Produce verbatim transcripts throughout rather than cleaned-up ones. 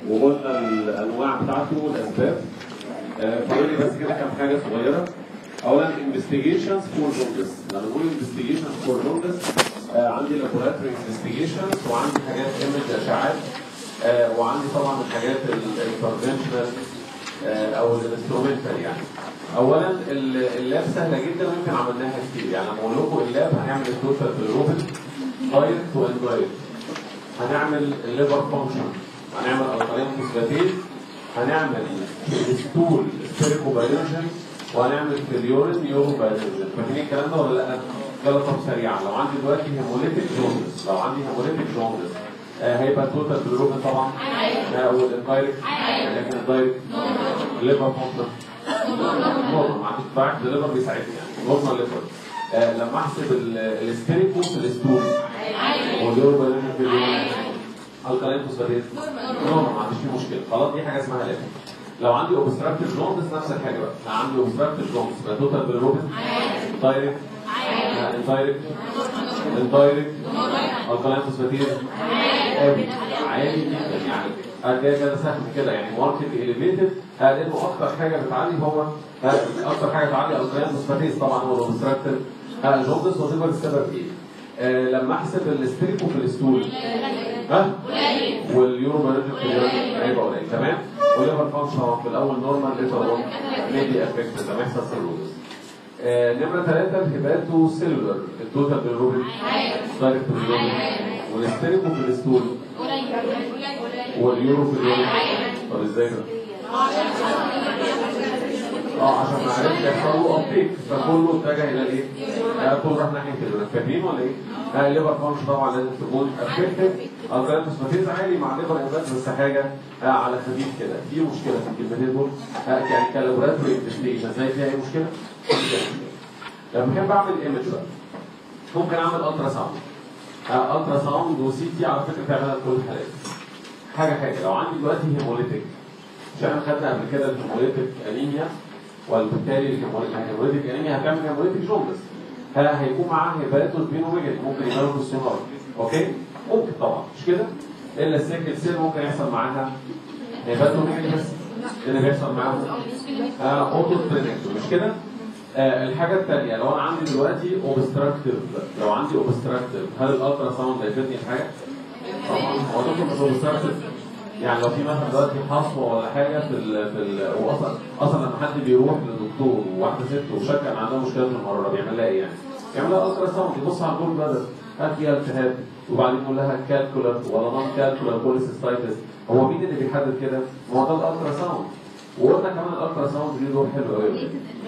وقلنا الانواع بتاعته والاسباب. فاضل لي بس كده كام حاجه صغيره. اولا انفستيجيشنز فور جوندس. لما نقول انفستيجيشنز فور جوندس عندي لابوراتوري انفستيجيشنز وعندي حاجات ايمج اشعاعات آه وعندي طبعا الحاجات الانترفنشنال آه او الانسترومنتال. يعني اولا اللاب سهله جدا ويمكن عملناها كتير. يعني لما اقول لكم اللاب هنعمل التوتال بالروبن دايركت واندايركت، هنعمل الليفر فانكشن، هنعمل الكالين فوسفاتيز، هنعمل ستول سبيريكو بايولوجي، وهنعمل في اليورين يورو بايولوجي. فاكرين الكلام ده ولا لا؟ يلا طب سريعا. لو عندي دلوقتي هيموليتيك جوندس، لو عندي هيموليتيك جوندس آه هيبقى التوتال بالروبن طبعا آه والاندايركت، لكن الدايركت الليفر فانكشن نورمال، ما عنديش ضعف الليفر بيساعدني يعني نورمال ليفر. آه لما احسب السبيريكو في الستول واليورو بايولوجي في اليورين الكالين فوسفاتيز نورمال، ما عنديش فيه مشكله. خلاص دي حاجه اسمها ليفر. لو عندي اوبستراكتيف جوندس نفس الحاجه بقى، انا عندي اوبستراكتيف جوندس يبقى توتال بالروبن دايركت اندايركت اندايركت الكالين فوسفاتيز قوي عالي جدا. يعني ادي كده سهل كده يعني ماركت اليفيتد لانه اكتر حاجه بتعلي هو اكتر حاجه بتعلي الكالين فوسفاتيز طبعا هو الاوبستراكتيف جوندس وتبقى السبب ايه؟ آه لما احسب السبيريكو في الستول ها واليورو بايولوجي في اليورين هيبقى قليل. تمام. وليفر فانكشن في الاول نورمال ليتر اون ميدي افكت لما يحصل سيروزس. آه نمره ثلاثه الهيباتو سيلولر التوتال بالروبن دايركت بالروبن والسبيريكو في الستول واليورو في اليورين. طب ازاي ده؟ اه عشان ما عرفش يحصل له ابديت فكله اتجه الى الايه؟ كله راح ناحيه اليورين. فاكرين ولا ايه؟ آه الليفر فانكشن طبعا لازم تكون افكتد. الكالين فوسفاتيز عالي مع الليفر انزايم بس حاجه آه على خفيف كده. في مشكله في الكلمتين دول آه يعني كالابوراتوري انفستيجيشن زي فيها اي مشكله؟ لما كان بعمل ايمج بقى ممكن اعمل الترا ساوند. آه الترا ساوند وسي تي على فكره بتعملها في كل الحالات. حاجه حاجه لو عندي دلوقتي هيموليتيك، عشان خدنا قبل كده الهيموليتيك انيميا وبالتالي الهيموليتيك انيميا هتعمل هيموليتيك جوندس. هيكون معاه هيباتوس بينوميجالي ممكن يبقى له السونار. اوكي؟ ممكن طبعا مش كده؟ الا السيكل سيل ممكن يحصل معاها هيباتوميجالي بس اللي بيحصل معاها آه اوتو سبرينكتو مش كده؟ آه الحاجه الثانيه لو انا عندي دلوقتي اوبستراكتيف، لو عندي اوبستراكتيف هل الالترا ساوند هيفيدني في حاجه؟ طبعا هو دكتور مش اوبستراكتيف. يعني لو في مثلا دلوقتي حصوه ولا حاجه في ال في ال واصلا اصلا لما حد بيروح للدكتور وواحده ست وشك ان عندها مشكله في المراره بيعمل لها ايه يعني؟ يعمل لها الترا ساوند يبص على الجول بلادر هل فيها التهاب وبعدين يقول لها كالكولر ولا نون كالكولر كوليسيستايتس. هو مين اللي بيحدد كده؟ ما هو ده الالترا ساوند. وقلنا كمان الالترا ساوند ليه دور حلو قوي.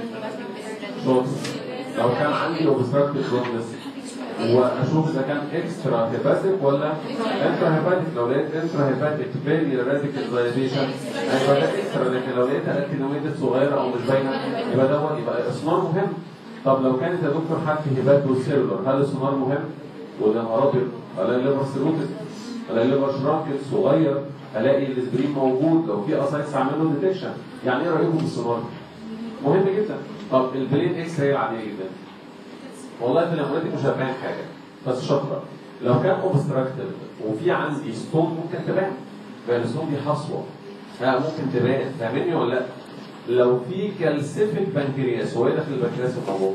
شوف لو كان عندي اوبستراكتيف جوندس واشوف اذا كان اكسترا هيباتيك ولا انترا هيباتيك. لو لقيت انترا هيباتيك فيري راديكاليزيشن يبقى ده اكسترا، لكن لو لقيت اكتينويتد صغيره او مش باينه يبقى دوت يبقى السونار مهم. طب لو كانت يا دكتور حد هيباتو سيلولر هل السونار مهم؟ وده نهار ابيض الاقي الليفر سيروتد، الاقي الليفر شراكل صغير، الاقي الاسبرين موجود، لو في اسايتس اعمل له ديتكشن. يعني ايه رايكم في السونار؟ مهم جدا. طب البلين اكس راي العاديه جدا والله في الهيموليتيك مش هتبان حاجه بس شاطره. لو كان اوبستراكتيف وفي عندي ستون ممكن تبان، فالستون الستون دي حصوه ممكن تبان. فاهمني ولا لا؟ لو في كالسيفيك بنكرياس هو ايه داخل البنكرياس في الموضوع؟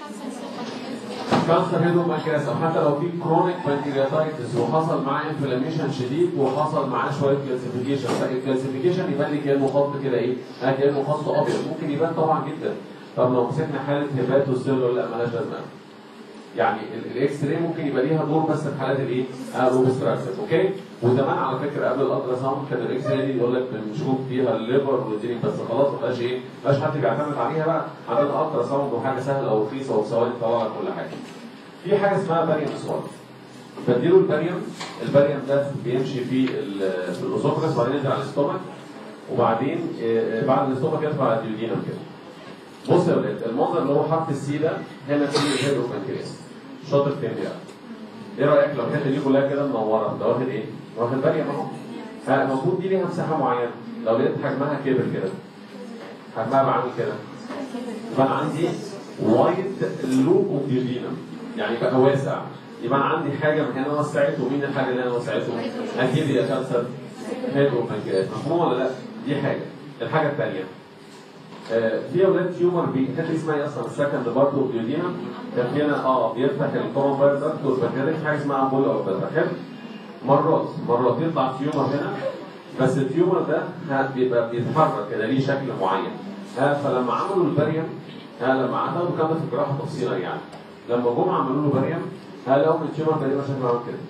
كانسر هيدو بنكرياس، او حتى لو في كرونيك بنكرياتايتس وحصل معاه انفلاميشن شديد وحصل معاه شويه كالسيفيكيشن. فالكالسيفيكيشن يبان لي كانه خط كده ايه؟ كانه خط ابيض ممكن يبان طبعا جدا. طب لو مسكنا حاله هيباتو سيلولر لا مالهاش لازمه. يعني الاكس راي ممكن يبقى ليها دور بس في حالات الايه؟ الاوبستراكتيف. اوكي؟ وزمان على فكره قبل الالترا ساوند كان الاكس راي دي يقول لك بنشوف فيها الليفر والدنيا بس خلاص ما بقاش ايه؟ ما بقاش حد بيعتمد عليها بقى. عندنا الالترا ساوند وحاجه سهله ورخيصه وفي ثواني طلع كل حاجه. في حاجه اسمها باريوم سوال. بديله الباريوم، الباريوم ده بيمشي في في الاسوفجس وبعدين ينزل على الاستومك وبعدين بعد الاستومك يطلع على الديودينم كده. بص يا ولاد المنظر اللي هو حرف السي ده هنا في الهيدرو بانكرياس. شاطر فين بقى؟ ايه رايك لو الحته دي كلها كده منوره ده واخد ايه؟ واخد باريوم اهو. المفروض دي ليها مساحه معينه، لو لقيت حجمها كبر كده حجمها بقى عامل كده يبقى عندي وايد لوب اوف ديودينم يعني بقى واسع. يبقى عندي حاجه من هنا وسعته ومين الحاجه اللي انا وسعته؟ اكيد يا كانسر هيد والبنكرياس. مفهوم ولا لا؟ دي حاجه. الحاجه الثانيه آه في اولاد تيومر بي كانت اسمها ايه اصلا؟ السكند بارت اوف ديودينا كان هنا اه بيفتح الكومن بايل داكت والبنكرياس، حاجه اسمها امبولا او فتحه. حلو؟ مرات مرات يطلع تيومر هنا، بس التيومر ده بيبقى بيتحرك كده ليه شكل معين. ها فلما عملوا البريم، ها لما عملوا كده في الجراحه تفصيلا يعني، لما جم عملوا له بريم، ها لقوا ان التيومر تقريبا شكله عامل كده.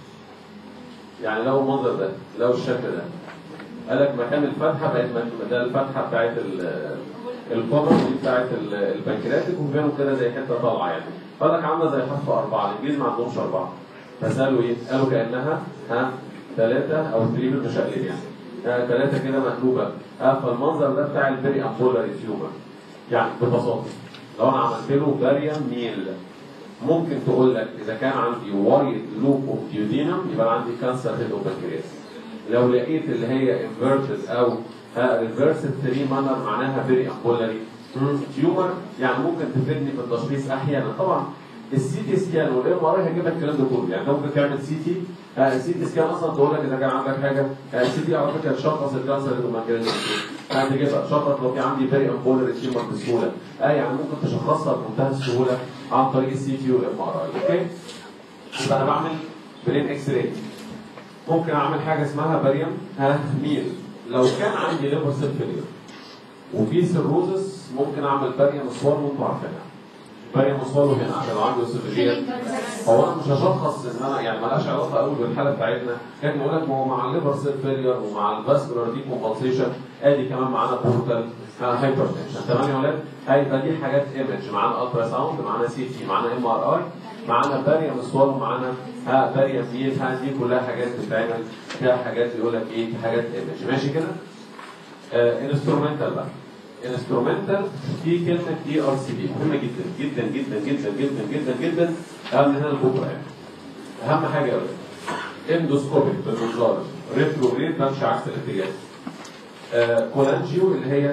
يعني لو المنظر ده، لو الشكل ده، قال لك مكان الفتحه بقت ده الفتحه بتاعت الكومن دي بتاعت البنكرياتيك، وبينهم كده زي حته طالعه يعني. قال لك عامله زي حرف اربعه، الانجليزي ما عندهمش اربعه. فسالوا ايه؟ قالوا كانها ها ثلاثه او تريبل مشقلب يعني. ها ثلاثه كده مقلوبه. ها فالمنظر ده بتاع البري امبولاري تيومر. يعني ببساطه لو انا عملت له باريم ميل، ممكن تقول لك اذا كان عندي وايد لوب اوف ديودينم يبقى عندي كانسر هيد اوف بنكرياس. لو لقيت اللي هي انفيرتد او ريفرسد ثري مانر معناها فيري امبولاري تيومر، يعني ممكن تفيدني في التشخيص احيانا. طبعا السي تي سكان والام ار اي هيجيب لك الكلام ده كله، يعني ممكن تعمل سي تي السي تي سكان اصلا تقول لك اذا كان عندك حاجه. السي تي على فكره تشخص الكانسر هيد اوف بنكرياس، يعني تجيبها تشخص لو في عندي فيري امبولاري تيومر بسهوله. اه يعني ممكن تشخصها بمنتهى السهوله عن طريق السي تي والام ار اي. اوكي؟ يبقى انا بعمل برين اكس راي. ممكن اعمل حاجه اسمها بريم ها ميل. لو كان عندي ليفر سيل فيلير وفي سيروزس ممكن اعمل بريم سوار، وانتوا عارفينها. بريم سوار هنا عشان لو عندي اسوفيجيال. هو انا مش هشخص ان انا يعني مالهاش علاقه قوي بالحاله بتاعتنا، لكن اقول لك ما هو مع الليفر سيل فيلير ومع الفاسكولار دي كومبنسيشن ادي كمان معانا بورتال هايبرتنشن. تمام يا ولاد؟ هيبقى دي حاجات ايمج، معانا الترا ساوند، معانا سي تي، معانا ام ار اي، معانا باريم سوار، ومعانا ها باريم ميل. ها دي كلها حاجات بتتعمل فيها حاجات يقول لك ايه؟ حاجات ايمج. ماشي كده؟ انسترومنتال بقى. انسترومنتال في كلمه اي ار سي بي مهمه جدا جدا جدا جدا جدا جدا جدا. اهم من هنا لبكره يعني. اهم حاجه يا ولاد اندوسكوبيك بالمنظار، ريتروجريد بمشي عكس الاتجاه. آه كولانجيو اللي هي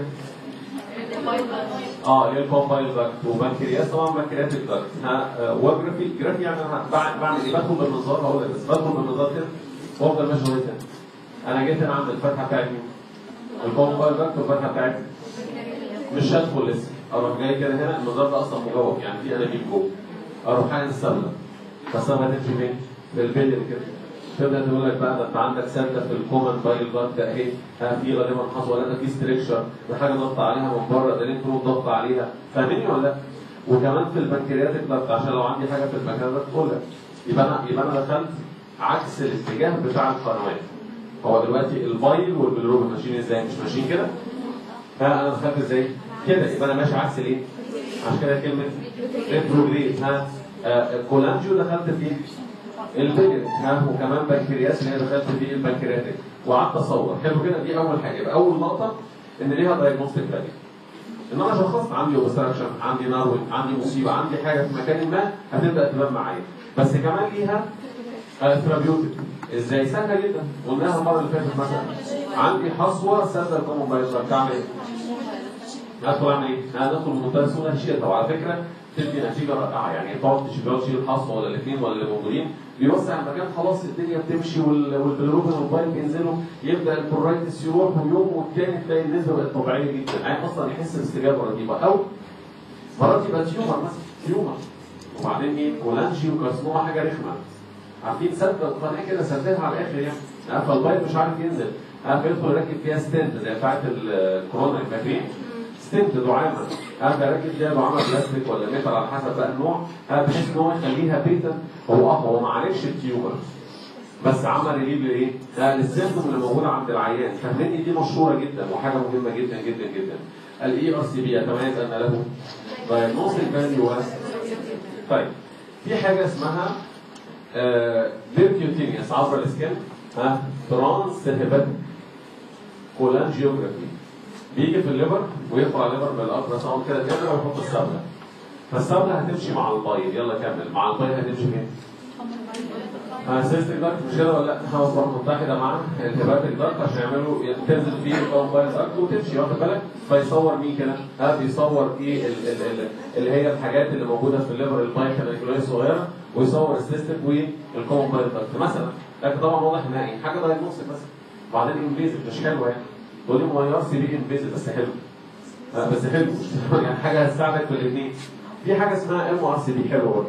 اه اللي هي الكومبايل داكت، وبنكرياس طبعا بنكرياتيك داكت. ها وجرافي جرافي يعني انا بعمل ايه؟ بدخل بالمنظار، هقول لك بس بدخل بالمنظار كده وافضل ماشي لغايه هنا. انا جيت هنا عند الفتحه بتاعت مين؟ الكومبايل داكت والفتحه بتاعت مش هدخل لسه، اروح جاي كده هنا. المنظار ده اصلا مجوف يعني في انابيب جوه. اروح حاجه السبله، فالسبله هتمشي فين؟ في البيلر كده. تبدا تقول لك بقى ده انت عندك سده في الكومن بايل داكت اهي، في غالبا حصل ولا ده في ستريكشر، ده حاجه ضغط عليها من بره، ده ليه ضغط عليها. فاهميني ولا لا؟ وكمان في البنكرياتيك داكت عشان لو عندي حاجه في البنكرياتيك تقول لك. يبقى انا يبقى انا دخلت عكس الاتجاه بتاع القنوات. هو دلوقتي البايل والبلروبين ماشيين ازاي؟ مش ماشيين كده؟ فانا دخلت ازاي؟ كده. يبقى انا ماشي عكس الايه؟ عشان كده كلمه ريتروجريد. ها آه كولانجيو دخلت فيه البيلر، ها وكمان بنكرياس اللي هي دخلت فيه البنكرياتيك، وقعدت اصور. حلو كده؟ دي اول حاجه. يبقى اول نقطه ان ليها دايجنوستيك فاليو. ان انا شخصت عندي اوبستراكشن، عندي ناروين، عندي مصيبه، عندي حاجه في مكان ما هتبدا تبان معايا. بس كمان ليها ثيرابيوتيك. ازاي؟ سهله جدا، قلناها المره اللي فاتت. مثلا عندي حصوه سد الكومن بايل داكت، اعمل ايه؟ ادخل اعمل ايه؟ انا ادخل بمنتهى السهوله هشيلها، وعلى فكره تدي نتيجه رائعه. يعني تقعد تشيل الحصوه ولا الاثنين ولا اللي موجودين، بيوسع المكان، خلاص الدنيا بتمشي، والبلروبين والبايل بينزلوا، يبدا البرورايتس يروح، ويوم والتاني تلاقي النسبه بقت طبيعيه جدا. يعني اصلا يحس باستجابه رهيبه. او مرات يبقى تيومر مثلا، تيومر وبعدين ايه؟ كولانجيو كارسنوما، حاجه رخمه. عارفين سد القناه كده سدها على الاخر يعني، فالبايل مش عارف ينزل، عارف يدخل يركب فيها ستنت زي بتاعت الكورونا، فاكرين؟ ستنت دعامه، هذا راكب فيها دعامه بلاستيك ولا ميتال على حسب بقى النوع، بحيث ان هو يخليها بيتا. هو اه هو ما عالجش التيومر، بس عمل ريليف لايه؟ للسيمتوم اللي موجوده عند العيان. فاهميني؟ دي مشهوره جدا وحاجه مهمه جدا جدا جدا. الاي ار سي بي يتميز ان له دايجنوستيك فاليو. طيب في حاجه اسمها بيركيوتينيوس عبر الاسكان، ها ترانس هيباتيك كولانجيوجرافي. بيجي في الليفر ويدخل على الليفر بالالترا ساوند كده كده ويحط السبله. فالسبله هتمشي مع البايل. يلا كمل. مع البايل هتمشي فين؟ سيستيك داكت، مش كده ولا لا؟ خلاص بقى متحده مع الهيباتيك داكت عشان يعملوا تنزل فيه الكومبايل داكت وتمشي، واخد بالك؟ فيصور مين كده؟ ها بيصور ايه ال ال ال اللي هي الحاجات اللي موجوده في الليفر، البايل كاناليكولاي الصغيره، ويصور السيستيك والكومبايل داكت مثلا. لكن طبعا واضح انها ايه؟ حاجه دايجنوستيك بس. وبعدين انفيزيف مش حلوه يعني. تقول لي ما ار سي بي انفيزيف بس حلو. آه بس حلو يعني حاجه هتساعدك في الاثنين. في حاجه اسمها ام ار سي بي حلوه برضه.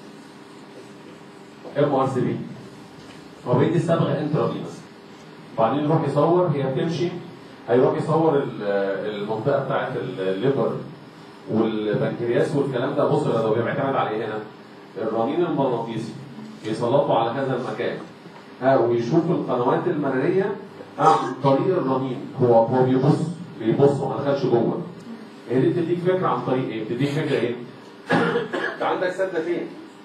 ام ار سي بي هو بيدي صبغه انترافينوس. وبعدين يروح يصور، هي هتمشي هيروح يصور المنطقه بتاعت الليفر والبنكرياس والكلام ده. بص ده بيعتمد على ايه هنا؟ الرنين المغناطيسي بيسلطوا على هذا المكان ها ويشوف القنوات المراريه عن طريق الرنين. هو هو بيبص بيبص ما دخلش جوه. هي دي بتديك فكره عن طريق ايه؟ بتديك فكره ايه؟ انت عندك سده فين؟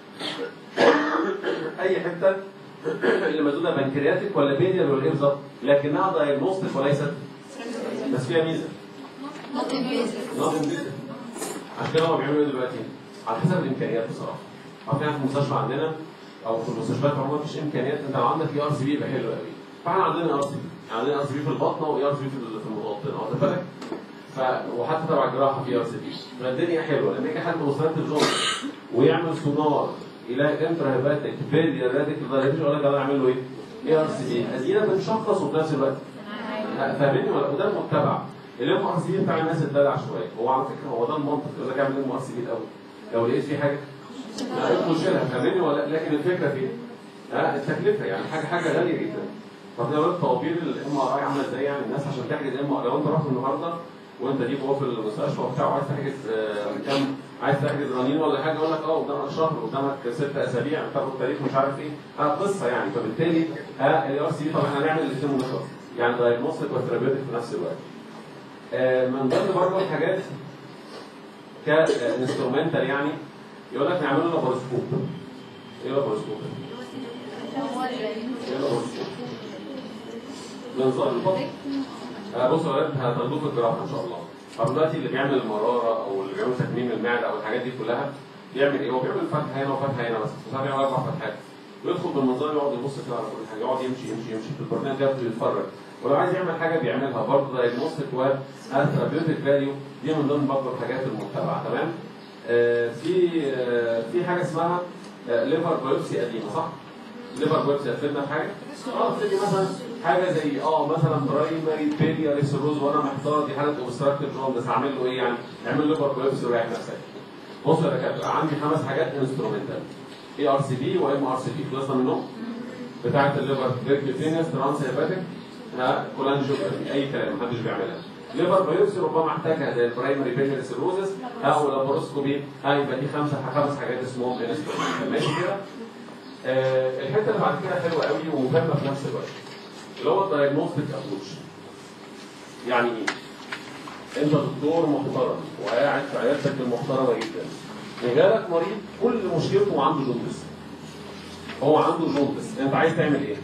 اي حته اللي مدوده بنكرياتيك ولا بيديال ولا ايه بالظبط؟ لكنها دايجنوستيك وليست بس فيها ميزه. نوت انفيزيف. نوت انفيزيف. عشان كده هم بيعملوا ايه دلوقتي؟ على حسب الامكانيات بصراحه. عارفين في المستشفى عندنا او في المستشفيات عموما مفيش امكانيات. انت لو عندك اي ار سي بي يبقى حلو قوي. فاحنا عندنا ار سي بي، عندنا ار سي بي في البطنه واي ار سي بي في المبطنه، واخد بالك؟ ف وحتى تبع الجراحه في ار سي بي. فالدنيا حلوه لما يجي حد مسرات الجون ويعمل سونار يلاقي انترا هيباتيك فيديا راديكال دايليتيشن يقول لك انا اعمل له ايه؟ اي ار سي بي. ادينا بنشخص وفي نفس الوقت فاهمني ولا؟ وده المتبع. الام ار سي بي بتاع الناس الدلع شويه. هو على فكره هو ده المنطق. يقول لك اعمل ام ار سي بي الاول. لو لقيت في حاجه لا مشكله فاهمني ولا؟ لكن الفكره في ها التكلفه يعني حاجه حاجه غاليه جدا. طب لو طوابير الام ار اي عامله ازاي يعني الناس عشان تحجز ام ار لو انت رحت النهارده وانت دي جوه في المستشفى وبتاع وعايز تحجز كام عايز تحجز رنين ولا حاجه يقول لك اه قدامك شهر قدامك ست اسابيع بتاخد تاريخ مش عارف ايه. اه قصه يعني. فبالتالي ها الاي ار سي بي طبعا احنا هنعمل الاثنين ونخلص يعني دايجنوستيك وثيرابيوتيك في نفس الوقت. آه من ضمن برضه الحاجات كانسترومنتال يعني يقول لك نعمل له لاباروسكوب. ايه لاباروسكوب؟ ايه لاباروسكوب؟ منظار البطن. آه بصوا يا ولاد هتاخدوه في الجراحه ان شاء الله. طب دلوقتي اللي بيعمل المراره او اللي بيعمل تكميم المعده او الحاجات دي كلها بيعمل ايه؟ هو بيعمل فتحه هنا وفتحه هنا بس، وساعات بيعمل اربع فتحات. ويدخل بالمنظار يقعد يبص كده على كل حاجه، يقعد يمشي يمشي يمشي في البرنامج ده يتفرج. ولو عايز يعمل حاجه بيعملها برضه دايجنوستيك وثيرابيوتيك فاليو. دي من ضمن برضه الحاجات المتبعه تمام؟ آه في آه في حاجه اسمها آه ليفر بايوبسي قديمه صح؟ ليفر بايوبسي هتفيدنا في حاجه؟ اه تفيدني مثلا حاجه زي اه مثلا برايمري بيلياري سيروز وانا محتار دي حاله اوبستراكتيف جوندس هعمل له ايه يعني؟ اعمل ليفر بايوبسي وريح نفسك. بص يا دكاتره عندي خمس حاجات انسترومنتال اي ار سي بي وام ار سي بي خلصنا منهم بتاعت الليفر ريكتيفينس ترانس هيباتيك ها كولانجيوجرافي اي كلام محدش بيعملها. ليفر بايوبسي ربما احتاجها زي البرايمري بيلياري سيروزس او لاباروسكوبي. ها يبقى دي خمسه خمس حاجات اسمهم انسترومنتال ماشي كده؟ آه الحته اللي بعد كده حلوه قوي ومهمه في نفس الوقت اللي هو الدايجنوستيك ابروتش. يعني ايه؟ انت دكتور محترم وقاعد في عيادتك المحترمه جدا وجالك مريض كل مشكلته عنده جوندس. هو عنده جوندس، انت عايز تعمل ايه؟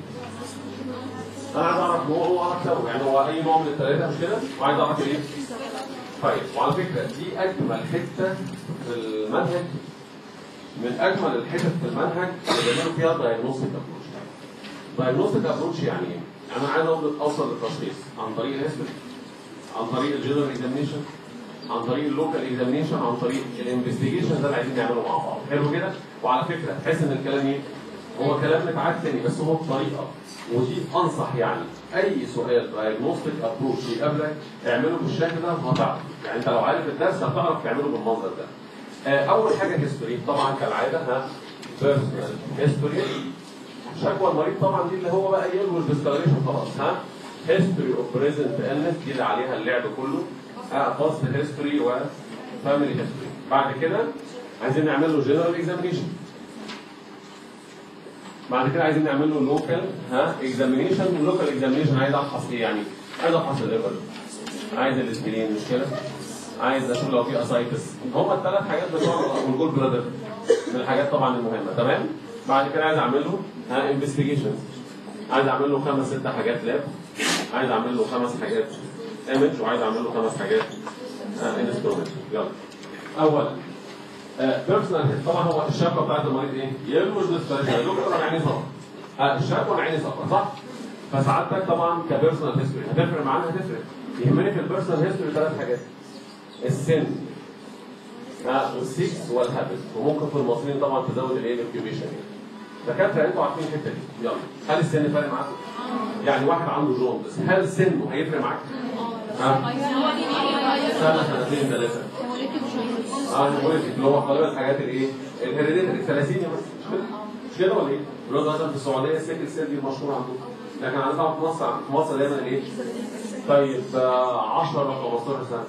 انا عايز اعرف هو هو اكتر يعني هو اي نوع من الثلاثه مش كده؟ وعايز اعرف ايه؟ طيب وعلى فكره دي اجمل حته في المنهج من اجمل الحتت في المنهج اللي بيعملوا فيها دايجنوستيك ابروتش. دايجنوستيك ابروتش يعني ايه؟ انا عايز اوصل للتشخيص عن طريق الهيستوري، عن طريق الجنرال اكزامينشن، عن طريق اللوكال اكزامينشن، عن طريق الانفستيجيشن. ده اللي عايزين نعمله مع بعض. حلو كده؟ وعلى فكره تحس ان الكلام ايه؟ هو كلام متعاد تاني بس هو بطريقه. ودي انصح يعني اي سؤال دايجنوستيك ابروتش يقابلك اعمله بالشكل ده وهتعرف. يعني انت لو عارف الدرس هتعرف تعمله بالمنظر ده. اول حاجه هيستوري طبعا كالعاده ها بيرسونال هيستوري. شكوى المريض طبعا دي اللي هو بقى يلوش ديسكلريشن خلاص. ها هيستوري اوف بريزنت النس دي اللي عليها اللعب كله. ها باست هيستوري وفاميلي هيستوري. بعد كده عايزين نعمل له جنرال اكزامينشن. بعد كده عايزين نعمل له لوكال ها اكزامينشن. واللوكال اكزامينشن عايز افحص ايه يعني؟ عايز افحص الليفر، عايز الاسبرين مش كده؟ عايز اشوف لو في اسايتس. هم الثلاث حاجات بتوع والجول برادر من الحاجات طبعا المهمه تمام. بعد كده عايز اعمل له ها انفستيجيشن. عايز اعمل له خمس ست حاجات لاب. عايز اعمل له خمس حاجات ايمج وعايز اعمل له خمس حاجات انسترومنت. يلا اولا بيرسونال طبعا هو الشكوى بتاعت المريض ايه؟ يلوش ديسبريشن. دكتور انا عيني صفرا. ها الشكوى انا عيني صفرا صح؟ فسعادتك طبعا كبيرسونال هيستوري هتفرق معانا هتفرق. يهمني في البيرسونال هيستوري ثلاث حاجات. السن ها والسكس والهابت. وممكن في المصريين طبعا تزود الايه؟ الانكيوبيشن يعني. دكاتره انتوا عارفين الحته دي. يلا، هل السن فارق معاكم؟ يعني واحد عنده جوندس هل سنه هيفرق معاك؟ ها؟ سنه سنتين ثلاثه. اه الهيموليتيك اللي هو غالبا الحاجات الايه؟ الهيريديتري الثلاثينيا بس مش كده؟ مش كده ولا ايه؟ اللي هو مثلا في السعوديه السيكل سيل دي مشهوره عندهم. لكن عندنا في مصر في مصر دايما ايه؟ طيب عشرة خمستاشر سنه.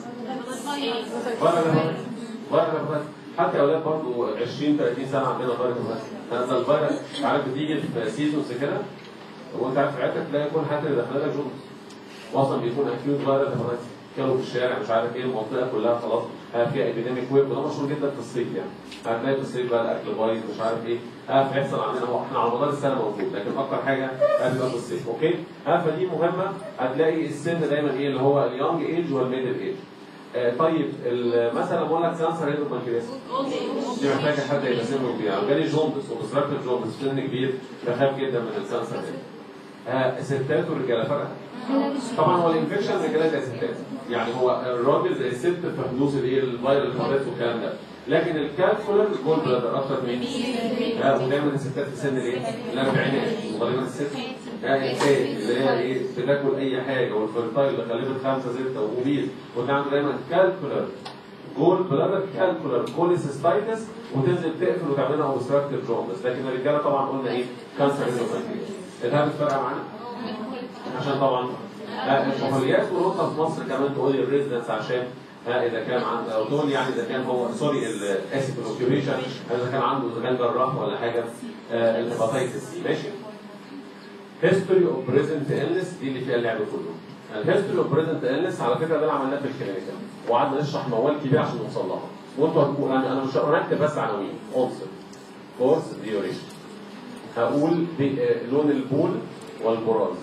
ولا لا ولا لا حتى اولاد برضه عشرين ثلاثين سنه عندنا فيروس الهبات. انا الفيروس عارف بتيجي في سيزونز كده وانت عارف في عيادتك تلاقي كل حاجه اللي داخله لك جونز. واصلا بيكون اكيوت فيروس الهبات كانوا في الشارع مش عارف ايه المنطقه كلها خلاص فيها ابيديميك ويب وده مشهور جدا في الصيف يعني. هتلاقي في الصيف بقى الاكل بايظ مش عارف ايه اه بيحصل عندنا هو احنا على مدار السنه موجود لكن اكتر حاجه بيبقى في الصيف اوكي اه فدي مهمه. هتلاقي السن دايما ايه اللي هو اليونج ايج والميدل ايج. آه طيب مثلا بقول لك كانسر هيدرو بانكرياس دي محتاجه حد يبقى سنه كبير يعني جالي جوندس وبستراكتيف جوندس سن كبير بخاف جدا من الكانسر ده. آه ستات ورجاله فرق طبعا هو الانفكشن رجاله زي ستات يعني هو الراجل زي الست في حدوث الايه الفيروس الفيروس والكلام ده لكن الكالكولر جول بلادر اكتر من اه ودايما الستات في سن الايه؟ الاربعينات وغالبا الست يعني اللي هي ايه بتاكل اي حاجه والفرتايل اللي خلفت خمسه سته وبيز وتعمل دايما كالكولر جول بلادر كالكولر كوليسيستايتس وتنزل تقفل وتعملها اوبستراكتيف جوندس لكن الرجاله طبعا قلنا ايه؟ كانسر هيدروبانكرياس. الهبات فارقه معانا؟ عشان طبعا الكحوليات ونقطه في مصر كمان تقول لي الريزدنس عشان ها اذا كان عنده او تقول يعني اذا كان هو سوري الاسيد الاوكيوبيشن اذا كان عنده اذا كان جراح ولا حاجه آه الهيباتيتس ماشي. هيستوري اوف بريزنت إلنس دي اللي فيها اللعب كله. الهيستوري اوف بريزنت إلنس على فكره ده اللي عملناه في الكلينيكال وقعدنا نشرح موال كبير عشان نوصل لها وانتوا هتقولوا انا انا مش هكتب بس عناوين اونست كورس ديوريشن هقول لون البول والبراز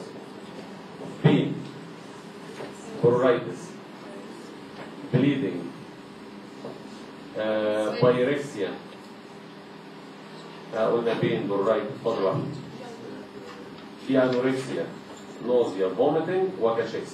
بين برورايتس bleeding بايركسيا قلنا بين برورايتس فضل واحد في انوركسيا نوزيا فوميتنج وكاشيكس.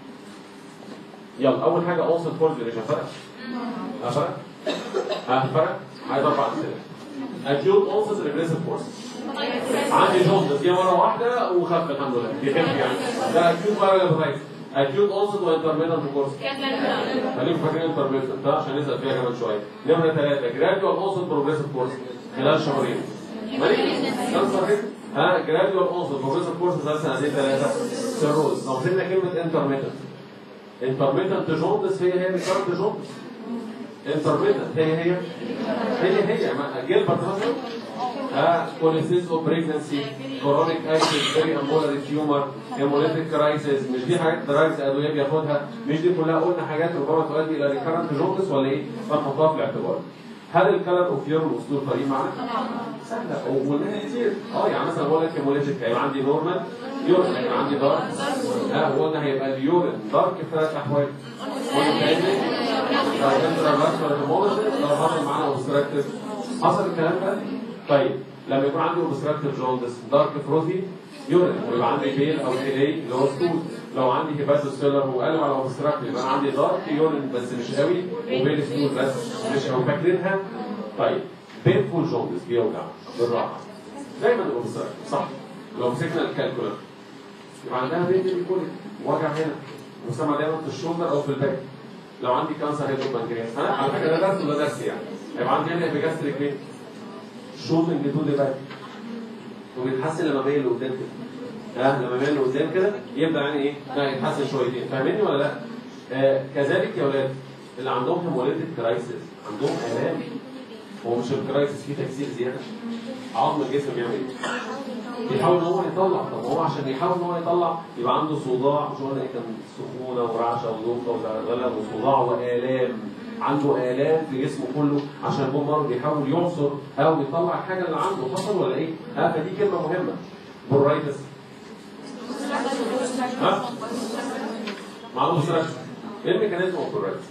يلا اول حاجه اوصل فور ديوريشن فرق اه فرق اه فرق عايز اربع اسئله. acute onset regressive course عندي جوندس دي مره واحده وخف الحمد لله دي كام يعني ده acute viral hepatitis acute onset وانترميتنت كورس خليكم فاكرين انترميتنت ده عشان نسال فيها كمان شويه. نمره ثلاثه gradual onset progressive course خلال شهرين مالي ها gradual onset progressive course خلال سنتين ثلاثه سيروز. لو مسكنا كلمه انترميتنت انترميتنت جوندس هي هي ريكارد جوندس انترميتنت هي هي هي هي جيلبرت مثلا ها كوليسيس اوف بريجنسي كورونيك اكسيد فيري امبولاري تيومر هيموليتيك كرايسيس مش دي حاجات دراجز ادويه بياخدها مش دي كلها قلنا حاجات ربما تؤدي الى ريكارنت جوندس ولا ايه؟ فنحطها في الاعتبار. هل الكلر اوف يورين والاسطول قريب معانا؟ سهله وقلناها كتير اه يعني مثلا بقول لك هيموليتيك هيبقى عندي نورمال يورين لكن عندي دارك ها وقلنا هيبقى اليورين دارك في ثلاث احوال قلنا لو حصل معانا اوبستراكتيف حصل الكلام ده. طيب لما يكون عندي اوبستراكتيف جوندس دارك فروزي يورين ويبقى عندي بيل او كيلي اللي هو ستول لو عندي هيباتوسيلر وقالوا على اوبستراكتيف يبقى انا عندي دارك يورين بس مش قوي وبيل ستول بس مش قوي فاكرينها. طيب بينفول جوندس بيوجع بالراحه دايما الاوبستراكتيف صح. لو مسكنا الكالكولر يبقى عندها بين بيكون وجع هنا مسمى دايما في الشولدر او في الباك. لو عندي كانسر هيدرو بانكرياس انا على فكره ده درس وده درس يعني هيبقى عندي هنا ابيجاستريك بين شولدنج تو ذا باك وبيتحسن لما مايل لقدام كده ها لما مايل لقدام كده يبدا يعني ايه؟ لا يتحسن شويتين فاهميني ولا لا؟ آه كذلك يا اولاد اللي عندهم هيموليتيك كرايسيس عندهم الام هو مش الكرايسيس فيه تكسير زياده عظم الجسم بيعمل ايه؟ بيحاول ان هو يطلع طب هو عشان يحاول ان هو يطلع يبقى عنده صداع مش قلنا ايه كان سخونه ورعشه ودوخه وزغلله وصداع والام عنده آلام في جسمه كله عشان هو مرض بيحاول يعصر او يطلع الحاجه اللي عنده حصل ولا ايه؟ ها فدي كلمه مهمه. برورايتس ها؟ معلومه سرعه ايه الميكانيزم اوف برورايتس؟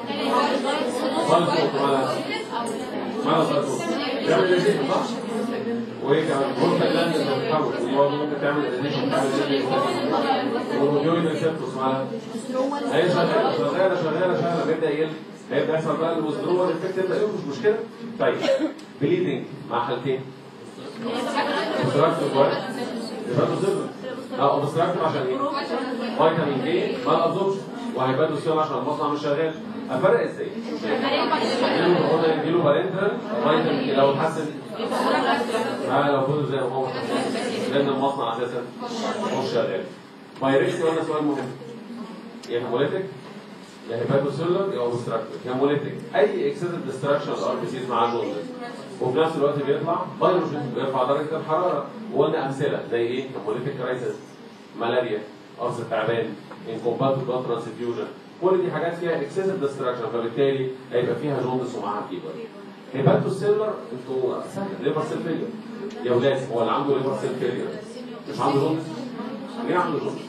خالص مالها مالها خالص بيعمل ازاي صح؟ وايه كمان؟ بروتا جلاند بتتحول وهو ممكن تعمل اديشن تعمل اديشن والموجويد ريسبتورز مالها هي شغاله شغاله شغاله شغاله بيبدا يقل هيبدا يحصل بقى الوزدرول افكت يبدا يقل مش مشكله. طيب بليدنج مع حالتين اوبستراكتيف كويس هيباتوسيلر اه اوبستراكتيف عشان ايه؟ فيتامين كي ما ابزوربش وهيباتوسيلر عشان المصنع مش شغال. افرق ازاي؟ قلنا يديله بارنترال فيتامين كي لو اتحسن اه لو فضل زي ما هو لان المصنع اساسا مش شغال. بايركس قلنا سؤال مهم يا هيموليتيك يا هيباتوسيلر يا اوبستراكتيف. هيموليتيك اي اكسسيف ديستراكشن الار بي سيز مع جوندس وفي نفس الوقت بيطلع فيروجين بيرفع درجه الحراره. وقلنا امثله زي ايه؟ هيموليتيك كرايسيس، ملاريا، قرص التعبان، انكومباتو بلاد ترانسفيوجن، كل دي حاجات فيها اكسسيف ديستراكشن فبالتالي هيبقى فيها جوندس ومعاها فيبر. هيباتوسيلر انتوا سهل ليفر سيل فيلير يا ولاد. هو اللي عنده ليفر سيل فيلير مش عنده جوندس؟ ليه عنده جوندس؟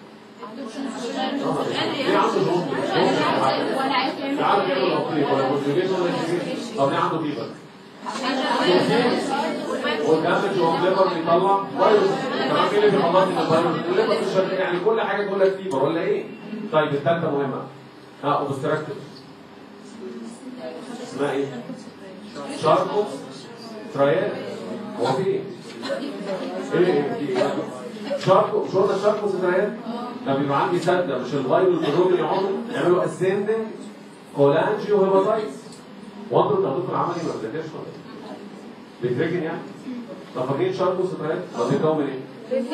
ليه عنده جوندس؟ تعالوا نعمل اوبريت ولا كونجوجيشن ولا كونجوجيشن. طب ليه عنده فيبر؟ والدمج اوف ليفر بيطلع فيروس كمان في اللي بيطلع من الفيروس الليفر مش شغال يعني كل حاجه تقول لك فيبر ولا ايه؟ طيب الثالثه مهمه ها اوبستراكتيف اسمها ايه؟ شاركوس ترايال. هو في ايه؟ ايه ايه شاركو مش قلنا شاركوس ترايال؟ لما بيبقى عندي سده مش الفيروس والبروجين يقعدوا يعملوا اسندنج كولانجيو هيباتايتس. وانتوا بتاخدوه في العملي ما بتذاكرش ولا ايه؟ بيترجن يعني؟ طب فاكرين شاركوس ترايال؟ طب بيتكون من ايه؟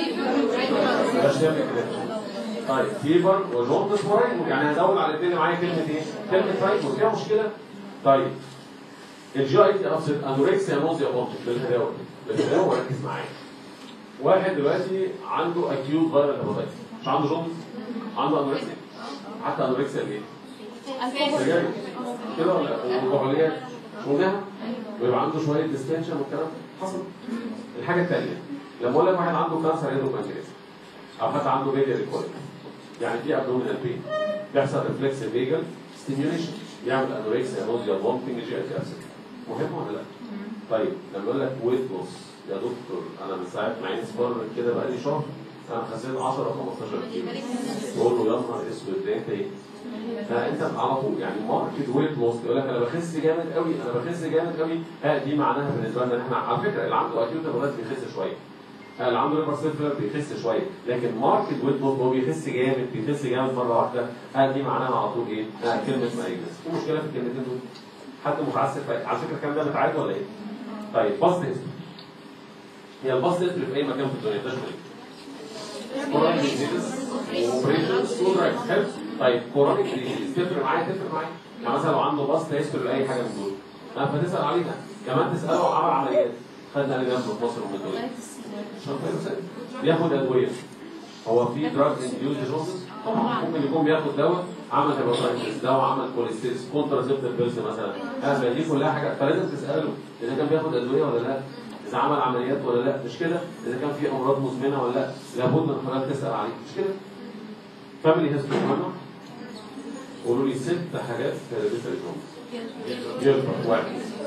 اشياء كده. طيب فيبر وجوندس ورايمو يعني هدور على الاثنين معايا كلمه ايه؟ كلمه رايمو فيها مشكله؟ طيب الجي اي تي ابسط انوركسيا نوزيا بونتك بالهداوه بالهداوه ركز معايا. واحد دلوقتي عنده اكيوت فايرال هيباتايتس مش عنده جوندس؟ عنده انوركسيا حتى انوركسيا ايه؟ سجاير كده ولا وكحوليات قلناها ويبقى عنده شويه ديستنشن والكلام حصل. الحاجه الثانيه لما اقول لك واحد عنده كانسر اندوبانكرياس او حتى عنده فيجا ريكوليك يعني في ابدومينال بين بيحصل ريفلكس فيجل ستيميوليشن يعمل انوركسيا نوزيا فومتنج جي اي تي ابسط. مهم ولا لا؟ طيب لما يقول لك ويت لوس يا دكتور انا من ساعه ما عيني صفر كده بقى لي شهر انا خسيت عشرة خمستاشر كيلو. تقول له يا نهار اسود ده انت ايه؟ فانت على طول يعني ماركت ويت لوس يقول لك انا بخس جامد قوي انا بخس جامد قوي. ها دي معناها بالنسبه لنا ان احنا على فكره اللي عنده اكيوت هيباتايتس بيخس شويه. اللي عنده ليفر سيل فيلر بيخس شويه لكن ماركت ويت لوس هو بيخس جامد بيخس جامد مره واحده. ها دي معناها على طول ايه؟ ها كلمه مالجنس. في مشكله في الكلمتين دول؟ حد متعسف على فكره الكلام ده متعاد ولا ايه؟ طيب باست هيستوري. هي الباست هيستوري في اي مكان في الدنيا تشمل ايه؟ كورونيك ديزيز اوبريشنز ودرايفز. حلو. طيب كورونيك ديزيز تفرق معايا تفرق معايا يعني مثلا لو عنده باست هيستوري لاي حاجه من دول ها فتسال عليها كمان تساله عمل عمليات خدنا عليه جنب في مصر ومن دول بياخد ادويه. هو في دراج انديوز جوندس؟ طبعا ممكن يكون بياخد دواء عمل هيباتايتس دواء عمل كوليستيرس كونتراسيبتيف بيلز مثلا. ها دي كلها حاجات فلازم تساله اذا كان بياخد ادويه ولا لا، اذا عمل عمليات ولا لا، مش كده؟ اذا كان في امراض مزمنه ولا لا، لابد من حضرتك تسال عليه مش كده؟ فاميلي هيستوري مهمه. قولوا لي ست حاجات في هيريديتري جوندس. يلا واحد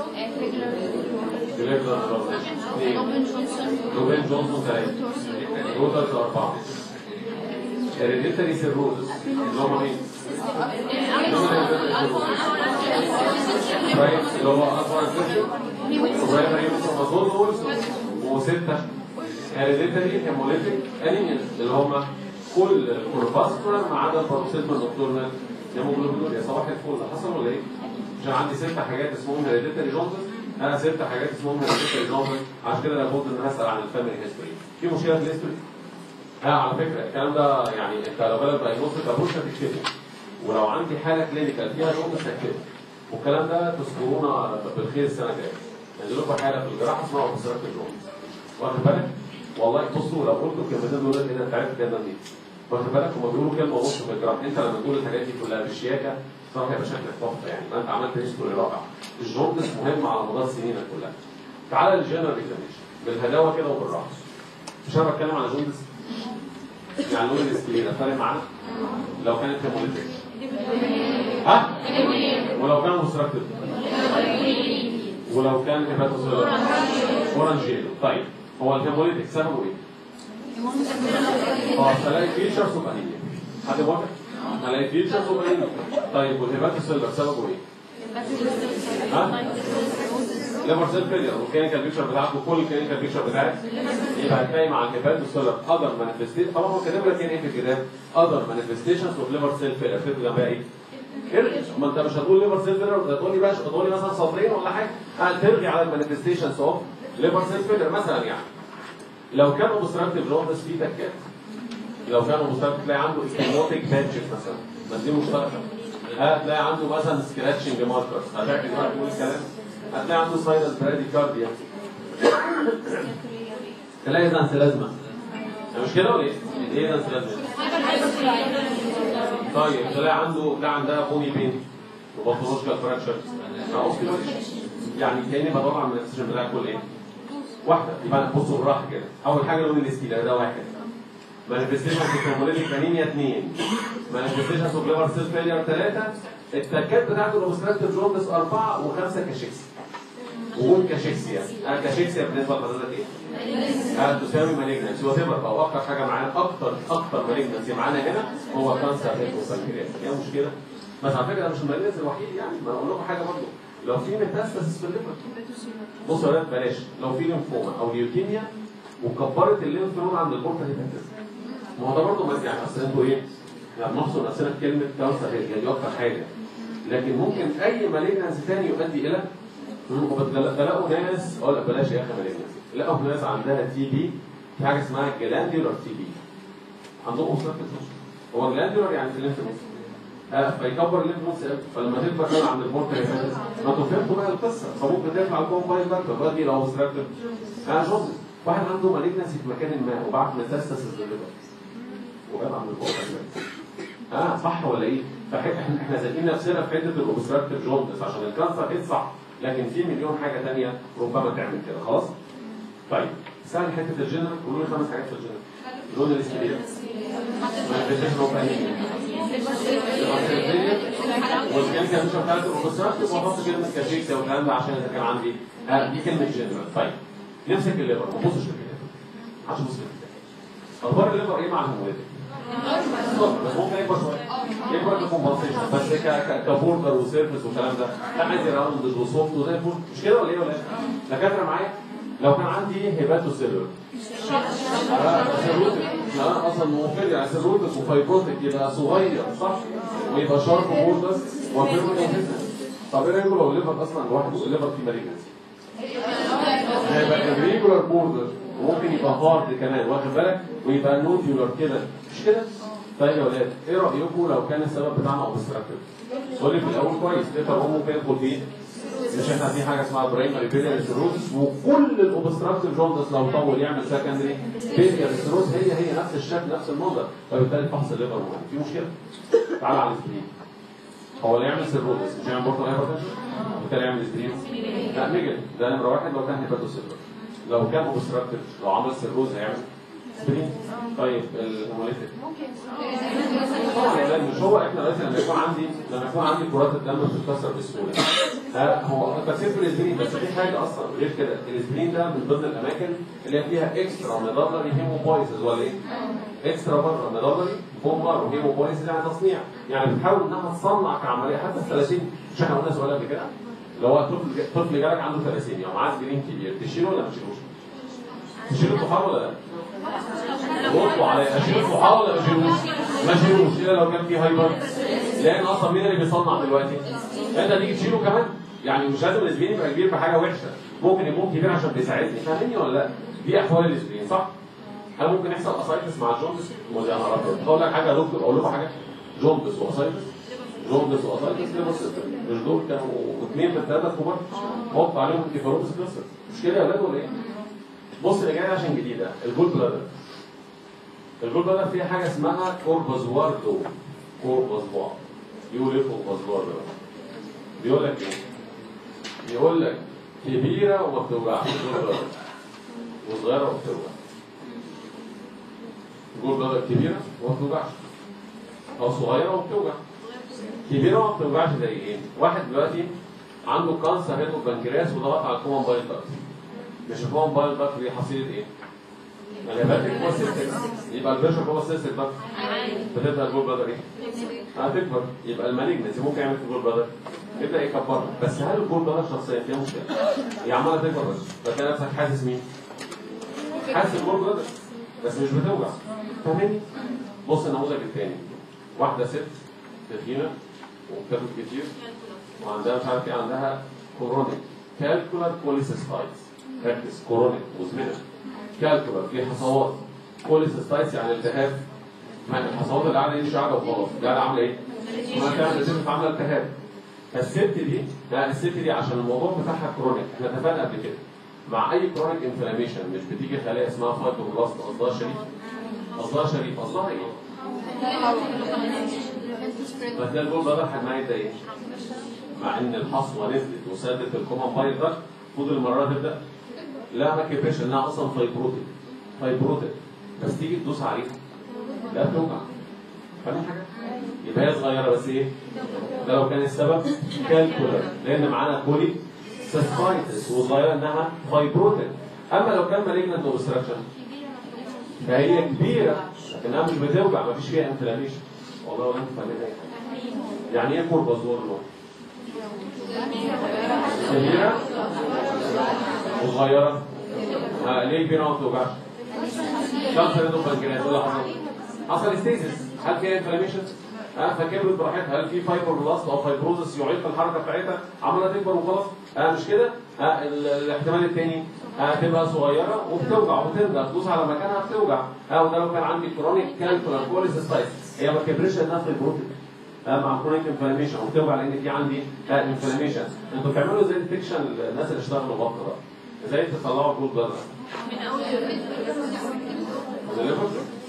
روبين جونسون ثلاثة روترز أربعة هيريديتري سيروزس اللي هم مين؟ اللي هو أكبر كريشن وبرايمري يوسومازول وولسون وستة هيريديتري هيموليتيك أنيميا اللي هم كل الكورفاسكولار ما عدا الباروكسيزمال نوكتورنال هيموجلوبينوريا. صباح الفل حصل ولا إيه؟ عشان عندي ست حاجات اسمهم هيريديتري جونسون انا ست حاجات اسمهم هيريديتري جونسون عشان كده لابد ان انا اسال عن الفاميلي هيستوري. في مشكله في الهيستوري؟ اه على فكره الكلام ده يعني انت لو بالك دايجنوستيك ابروش هتكتبه ولو عندي حاله كلينيكال فيها جونسون هكتبه والكلام ده تذكرونا بالخير السنه الجايه. نزل لكم حاله في الجراحه اسمها اوبستراكتيف جونسون واخد بالك؟ والله بصوا لو قلتوا الكلمتين دول كده انت عارف الكلمه دي واخد بالك هم بيقولوا كلمه ونص في الجراحه. انت لما تقول الحاجات دي كلها بالشياكه صراحه يبقى شكلك تحفه يعني ما انت عملت هيستوري رائع. الجوندس مهم على مدار سنينك كلها. تعالى للجنرال اكزامينشن بالهداوه كده وبالراحه. مش انا بتكلم على جوندس يعني نقول الاسكليرا فارق معانا لو كانت هيموليتيك ها؟ ولو كان اوبستراكتيف ولو كان هيباتوسيلر اورانجيلو. طيب هو الهيموليتيك سببه ايه؟ اه تلاقي فيتشرز اوف انيميا. حد موافق؟ هلاقي فيتشرز اوف انيميا. طيب والهيباتوسيلر سببه ايه؟ ها؟ ليفر سيل فيلير والكلينيكال بيكتشر بتاعته كل الكلينيكال بيكتشر بتاعك يبقى هتلاقي مع الهيباتوسيلر اذر مانيفستيشن. طبعا هو كاتب لك ايه في الكتاب؟ اذر مانيفستيشنز اوف ليفر سيل فيلير. تكتب جنبها ايه؟ ارجع. ما انت مش هتقول ليفر سيل فيلير، هتقول لي بقى هتقول لي مثلا سطرين ولا حاجه، هترجع على المانيفستيشنز اوف ليفر سيل فيلير. مثلا يعني لو كان اوبستراكتيف جوندس في تكات، لو كان اوبستراكتيف تلاقي عنده اكتيموتيك باتشز مثلا، بس دي مشتركه. هتلاقي عنده مثلا سكراتشنج ماركرز، هتلاقي دلوقتي بيقول الكلام، هتلاقي عنده سايلنت براديكارديا، تلاقي زنسلازما. مش كده ولا ايه؟ ايه زنسلازما؟ طيب تلاقي عنده تلاقي عندها بوني بين وباثولوجيكال فراكشر. يعني كاني بدور على المانيفستيشن بتاع كل ايه؟ واحده. يبقى بصوا بالراحه كده. اول حاجه لون الاستيلا ده واحد. مانيفستيشن في كوموليتيك انيميا اثنين. مانيفستيشن في ليفر سيل فيلير ثلاثه. التكات بتاعته الاوبستراكتيف جوندس اربعه وخمسه كاشيكسيا. وقول كاشيكسيا. انا كاشيكسيا بالنسبه لحضرتك ايه؟ آه تساوي مالجنسي وات ايفر. او اكتر حاجه معانا اكتر اكتر مالجنسي معانا هنا هو كانسر البنكرياس. يعني مشكله. بس على فكره ده مش المالجنسي الوحيد يعني، ما اقول لكم حاجه برضه. لو في ميتاستاسيس في الليفر بصوا يا ولاد بلاش، لو في ليمفوما او ليوكيميا وكبرت الليمف نود عند البورتا هيباتيس، ما هو ده برضه ما يعني اصل انتوا ايه؟ يعني نحصر نفسنا في كلمه كانسر هي دي اكتر حاجه، لكن ممكن اي مالجنسي ثاني يؤدي الى تلاقوا ناس اقول لك بلاش يا اخي مالجنسي، لقوا ناس عندها تي بي، في حاجه اسمها جلاندولار تي بي عندهم اوبستراكتيف جوندس. هو جلاندولار يعني في الليمف نود آه فيكبر الليمف نودز، فلما تكبر كده عند البورتا هيباتيس ما انتوا فهمتوا بقى القصه، فممكن ترفع الكومبايل بانكر تؤدي الى اوبستراكتيف اه جوندس. واحد عنده مالجنسي في مكان ما وبعت ميتاستاسيس للليفر وبعد عند البورتا هيباتيس. اه صح ولا ايه؟ فاحنا زايدين نفسنا في حته الاوبستراكتيف جوندس عشان الكانسر ايه صح، لكن في مليون حاجه ثانيه ربما تعمل كده. خلاص؟ طيب سهل حته الجنرال. قولوا لي خمس حاجات في الجنرال. لون الاستيليا مانيفستيشن اوف انيميا والكلمه مش بتاعت الاوبستراكتيف وحط كلمه كاشيكسيا والكلام ده عشان اذا كان عندي آه دي كلمه جنرال. طيب نمسك الليفر ما تبصش في الليفر، ما حدش يبص في الليفر. اخبار الليفر ايه مع الهيموليتيك؟ بس ممكن يكبر شويه، يكبر ككومبنسيشن بس كبوردر وسيرفس والكلام ده، لا عايز راوند وسوفت وزي الفل. مش كده ولا ايه ولا ايه؟ دكاتره معايا؟ لو كان عندي هيباتوسيلر اه سيروتك اه اصلا موفر يعني سيروتك وفايبروتك يبقى صغير صح؟ ويبقى شارب بوردر وفيرمنت. طب ايه رايكم لو الليفر اصلا لوحده الليفر فيه مالجنسي؟ هيبقى الريجولار بوردر وممكن يبقى هارد كمان واخد بالك ويبقى نوديولار كده مش كده؟ طيب يا ولاد ايه رايكم لو كان السبب بتاعنا اوبستراكتيف؟ قول لي في الاول كويس ليفر ممكن يدخل فيه مش احنا في حاجه اسمها برايمري بيلياري سيروزس وكل الاوبستراكتيف جوندس لو طول يعمل سكندري بيلياري سيروز هي هي نفس الشكل نفس المنظر، فبالتالي فحص الليفر مهم. في مشكله؟ تعال على السبرين. هو اللي يعمل سيروزس مش يعمل بورتال هايبرتنشن؟ بالتالي يعمل سبرين؟ لا ميجل ده نمره واحد لو كان هيباتوسيلر. لو كان اوبستراكتيف لو عمل سيروز هيعمل سبرين. طيب الهيموليتيك طبعا مش هو احنا دلوقتي لما يكون عندي لما يكون عندي كرات الدم بتتكسر بسهوله ها هو تكسير في الاسبرين بس في حاجه اصلا غير كده. الاسبرين ده من ضمن الاماكن اللي فيها اكسترا ميدالري هيموبايسز ولا ايه؟ اكسترا بره ميدالري بومبر وهيموبايسز يعني تصنيع يعني بتحاول انها تصنع كعمليه حتى الثلاثين. مش احنا قلنا سؤال قبل كده اللي هو طفل طفل جالك عنده ثلاثين يعني معاه اسبرين كبير تشيله ولا ما تشيلوش؟ تشيل الطحال ولا لا؟ بصوا على اشيل الطحال ولا ما اشيلوش؟ ما اشيلوش الا لو كان فيه هايبر لان اصلا مين اللي بيصنع دلوقتي؟ انت تيجي تشيله كمان يعني مش لازم الاسبرين يبقى كبير في حاجه وحشه، ممكن يكون كبير عشان بيساعدني. فاهمني ولا لا؟ دي احوال الاسبرين صح؟ هل ممكن يحصل اسايتس مع الجوندس؟ يا نهار ابيض هقول لك حاجه يا دكتور اقول لكم حاجه جوندس واسايتس جوندس واسايتس ليه بص مش دول كانوا اثنين من الثلاثه كبار حط عليهم كيفاروبس كلاسر مش كده يا ولاد ولا ايه؟ بص اللي جاي عشان جديده الجول بلادر. الجول بلادر فيها حاجه اسمها كوربازوار دو كوربازوار. يقول ايه كوربازوار ده؟ بيقول لك ايه؟ بيقول لك كبيره وما بتوجعش وصغيره وبتوجع. الجول بلادر كبيره وما بتوجعش او صغيره وبتوجع. كبيره وما بتوجعش زي ايه؟ واحد دلوقتي عنده كانسر هيدو بنكرياس وضغط على الكومن بايل داكت. مش الكومن بايل داكت دي حصيله ايه؟ الهيباتيك هو سيستم، يبقى البريشر جوه السيستم ده بتبدا الجول بلادر ايه؟ هتكبر، يبقى المالجنسي ممكن يعمل في الجول بلادر يبدا يكبرها. بس هل الجول بلادر شخصيا فيها مشكله؟ هي عماله تكبر بس، فتلاقي نفسك حاسس مين؟ حاسس الجول بلادر بس مش بتوجع. فاهمني؟ بص النموذج الثاني، واحده ست تخينه وبتاكل كتير وعندها مش عارف ايه، عندها كورونيك كالكولار كوليسيستايتس. ركز، كورونيك مزمنه كالكولار في حصوات، كوليسيستايتس يعني التهاب. ما الحصوات اللي قاعده دي مش قاعده وخلاص، قاعده عامله ايه؟ ما تعمل زي ما عامله التهاب. فالست دي لا الست دي عشان الموضوع بتاعها كرونيك، احنا اتفقنا قبل كده مع اي كرونيك انفلاميشن مش بتيجي خلايا اسمها فايبروبلاست قصدها شريف. قصدها شريف قصدها ايه؟ فتلاقي الجول بلادر حجمها يبدا ايه؟ مع ان الحصوه نزلت وسدت الكومن بايل ده، فضل المره تبدا لا ما كبرش انها اصلا فايبروتيك فايبروتيك بس تيجي تدوس عليها لا بتوجع. فاهم حاجه؟ يبقى هي صغيره بس ايه؟ ده لو كان السبب كالكولر، لان معانا كولي سيستايتس وصغيره انها فايبروتيك. اما لو كان مالجنت اوبستراكشن فهي كبيره لكنها مش بتوجع، ما فيش فيها انفلاميشن. والله ولا انت فاهمين ايه؟ يعني ايه كوربازول له؟ كبيره وصغيره. آه ليه كبيره وما بتوجعش؟ كانسر ريدو بانكرياس ولا حصل؟ حصل ستيزس، هل فيها انفلاميشن؟ ها فكبرت براحتها، هل في فايبروبلاست او فايبروزس يعيق الحركه بتاعتها عماله تكبر وخلاص؟ ها مش كده؟ ها الاحتمال الثاني ها تبقى صغيره وبتوجع وترجع تدوس على مكانها بتوجع. ها وده لو كان عندي كرونيك كالكولار كوليسيستايتس، هي ما كبرتش انها فايبروتيك مع كرونيك انفلاميشن وبتوجع لان في عندي انفلاميشن. انتوا بتعملوا زي ديتكشن الناس اللي اشتغلوا بطن بقى، ازاي تطلعوا الجول بلادر؟ من اول الليفر؟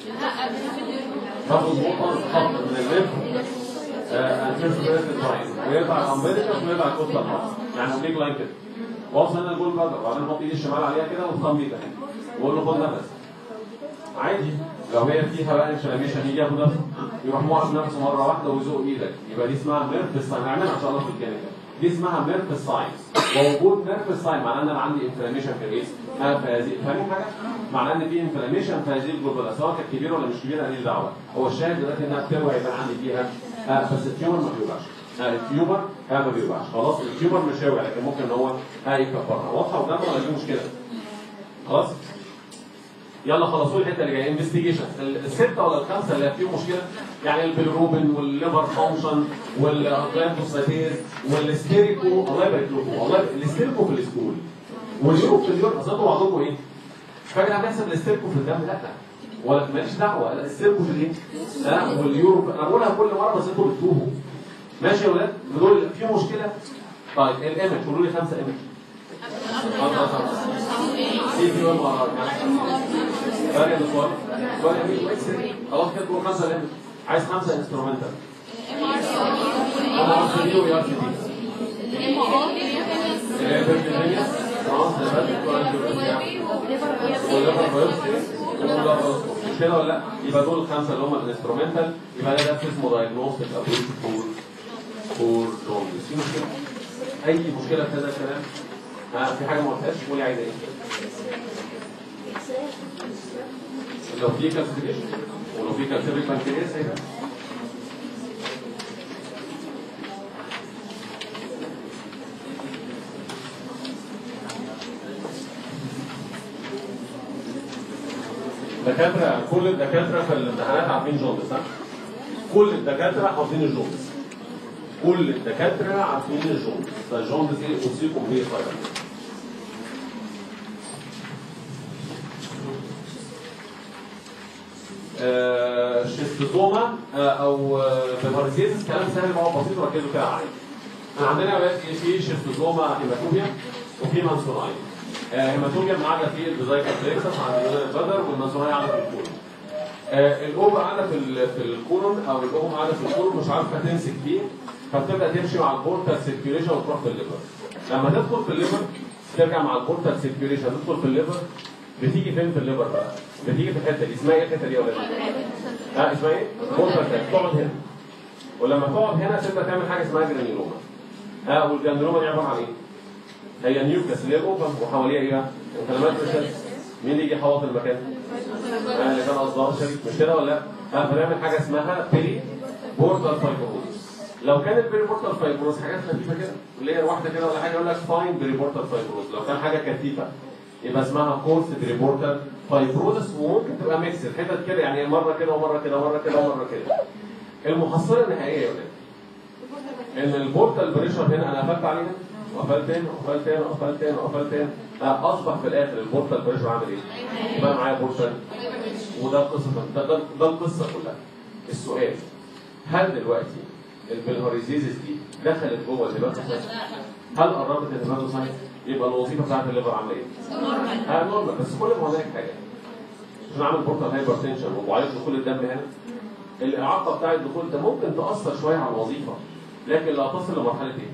تاخد نقطه خط من الليفر ويرفع الامبليكس ويرفع الكوستال ماسك، يعني اوبليك لاين كده. واوصل هنا الجول بلادر وبعدين احط ايدي الشمال عليها كده والثumb يبقى هنا واقول له خد نفس. عادي لو هي فيها بقى انفلاميشن يجي ياخد نفس يروح موقف نفسه مره واحده ويزق ايدك، يبقى دي اسمها ميرف ساين. هنعملها ان شاء الله في الكلينيكال. دي اسمها ميرف ساين، ووجود ميرف ساين معناه ان انا عندي انفلاميشن في الريس. في هذه فاهمين حاجه؟ معناه ان في انفلاميشن في هذه الجول بلادر سواء كانت كبيره ولا مش كبيره ماليش دعوه. هو الشاهد دلوقتي انها بتوعى يبقى عندي فيها آه بس التيومر ما بيوجعش. آه التيومر آه ما بيوجعش خلاص. التيومر مش هيوجع لكن ممكن ان هو آه يكبرها. واضحه قدامنا ولا دي مشكله؟ خلاص؟ يلا خلصوا لي الحته اللي جايه. انفستيجيشن السته ولا الخمسه اللي فيهم مشكله، يعني البيلروبين والليفر فانكشن والجلاندوسايتيز والستيريكو. الله يبارك لكم والله الستيريكو في السكول واليورو في اليورو. اصلا بعضكم ايه؟ فاكر هنحسب الستيريكو في الدم؟ لا ولا ماليش دعوه. الستيريكو في الايه؟ لا واليورو انا بقولها كل مره بس انتوا بتتوهوا. ماشي يا ولاد؟ دول في مشكله. طيب الايمج قولوا لي خمسه ايمج. سي بي ام ار فرق الصور فرق مين اكس خلاص كده تقول خمسه لين. عايز خمسه انسترومنتال انا ار سي دي وار سي دي ام ار الابرتينيا خلاص ده مش كده ولا لا؟ يبقى دول الخمسه اللي هم الانسترومنتال. يبقى ده اسمه دايجنوستيك ابروتش فور فور جوندس. في مشكله؟ اي مشكله في هذا الكلام؟ ها في حاجه ما قلتهاش قولي عايزه ايه؟ لو في كالسيفيكيشن ولو في كالسيفيك بانكرياس هيبقى دكاتره. كل الدكاتره في الامتحانات عارفين جوندس صح؟ كل الدكاتره حافظين الجوندس. كل الدكاتره عارفين الجوندس. فالجوندس ايه؟ اوصيكم بيه صغير. آه شيستوزوما آه او بيبارزيز كلام سهل وهو بسيط وركزوا كده عليه. احنا عندنا دلوقتي في شيستوزوما هيماتوبيا وفي مانسوناي. آه هيماتوبيا قاعده في البيزايكال بليكسس عند البدر والمانسوناي قاعده في الكولون. آه الاوبا قاعده في في الكولون او الاوبا قاعده في الكولون مش عارفه تمسك فيه فبتبدا تمشي مع البورتال سيركيوليشن وتروح في الليفر. لما تدخل في الليفر ترجع مع البورتال سيركيوليشن تدخل في الليفر. بتيجي فين في الليفر بقى؟ بتيجي في الحته دي اسمها ايه الحته دي يا ولاد؟ ها اسمها ايه؟ بورتال تقعد هنا. ولما تقعد هنا تبدا تعمل حاجه اسمها جرانيولوما. ها والجرانيولوما دي عباره عن ايه؟ هي نيوكلس اللي هي الاوبا وحواليها ايه بقى؟ انفلامات مين اللي يجي يحوط المكان؟ اللي كان اصدار شريك مش كده ولا لا؟ فبنعمل حاجه اسمها بيري بورتال فايبروز. لو كانت بيري بورتال فايبروز حاجات خفيفه كده اللي هي واحده كده ولا حاجه يقول لك فاين بيري بورتال فايبروز. لو كان حاجه كثيفه يبقى اسمها كورس بيري بورتال فايبروز، وممكن تبقى ميكس حتت كده يعني مره كده ومره كده ومره كده ومره كده. المحصله النهائيه يا ولاد ان البورتال بريشر هنا انا قفلت عليه وقفلت هنا وقفلت هنا وقفلت هنا وقفلت هنا، اصبح في الاخر البورتال بريشر عامل ايه؟ يبقى معايا بورتال. وده القصه ده, ده, ده القصه كلها. السؤال هل دلوقتي البلهاريزيزس دي دخلت جوه الهيباتوسايت؟ هل قربت الهيباتوسايت؟ يبقى الوظيفه بتاعت الليفر عامله ايه؟ ها نورمال. بس كل ما هناك حاجه عشان اعمل بورتال هايبرتنشن وبعيط دخول الدم هنا، الاعاقه بتاع الدخول ده ممكن تاثر شويه على الوظيفه، لكن لا تصل لمرحله ايه؟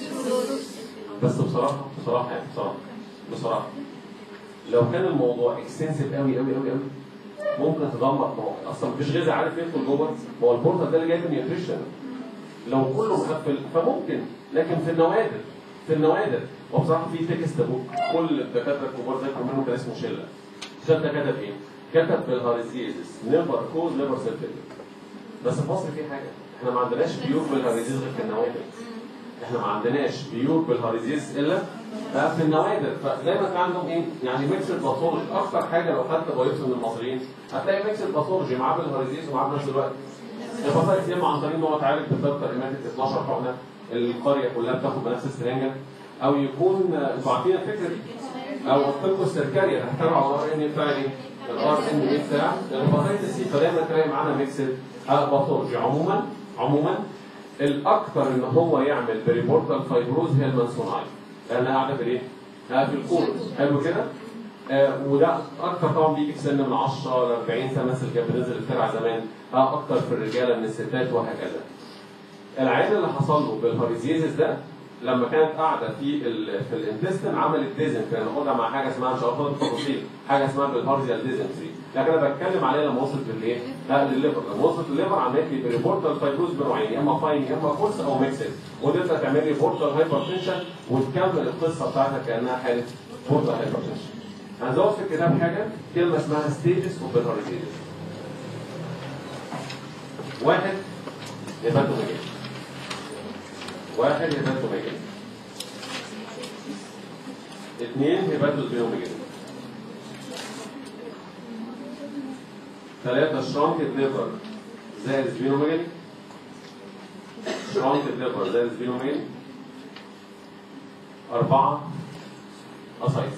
بس بصراحه بصراحه يعني بصراحه بصراحه لو كان الموضوع اكستنسيف قوي قوي قوي قوي ممكن تدمر. ما هو اصلا مفيش غذاء عارف يدخل جوه، ما هو البورتال ده اللي جاي من نيوتريشن. لو كله مقفل فممكن، لكن في النوادر في النوادر وبصراحه في تكست بوك كل الدكاتره الكبار ذاكروا منه كان اسمه شله. الشله ده كتب ايه؟ كتب بالهاريزيزس نيفر كوز ليفر سيل فيلير. بس في مصر في حاجه احنا ما عندناش بيور بالهاريزيزس غير في النوادر. احنا ما عندناش بيور بالهاريزيزس الا في النوادر، فدايما كان عندهم ايه؟ يعني ميكس باثولوجي. اكثر حاجه لو خدت بايوبسي من المصريين هتلاقي ميكس باثولوجي معاه بالهاريزيزس ومعاه في نفس الوقت الباثولوجي يا اما عن طريق ان هو اتعالج بالدكتور ايماتيك اتناشر حقنه القريه كلها بتاخد بنفس السرنجه، او يكون انتوا عارفين الفكره دي، او الطب السركري هتحتاج على الار ان بتاع ايه؟ الار ان اي بتاع الهيباتيتس سي. فدايما تلاقي معانا ميكس باثولوجي. عموما عموما الاكثر ان هو يعمل بريبورتال فايبروز هي المنسوناي لانها قاعده في الايه؟ في الكورس. حلو كده؟ آه وده اكثر طبعا بيجي في سن من عشرة ل أربعين سنه، مثل كان بننزل الترعه زمان. اه اكثر في الرجاله من الستات وهكذا. العين اللي حصل له بالهاريزيزس ده لما كانت قاعده في ال في الانتستين عملت ديزن، كان ناخدها مع حاجه اسمها مش هاخدها بالتفاصيل، حاجه اسمها بالهارزيال ديزنتري، لكن انا بتكلم عليها لما وصلت للايه؟ لا للليفر. لما وصلت للليفر عملت لي بريبورتال فايبروز بنوعين، يا اما فاين يا اما كورس او ميكسد، وقدرت تعمل لي بورتال هايبرتنشن وتكمل القصه بتاعتها كانها حاله بورتال هايبرتنشن. هنزود في الكتاب حاجه كلمه اسمها ستيجز اوف بالهارزيزس. واحد هيباتوميجالي، واحد هيباتوميجالي، اثنين هيباتوسبينوميجالي، ثلاثة شرانكد ليفر زائد سبينوميجالي، شرانكد ليفر زائد سبينوميجالي، أربعة أسايتس.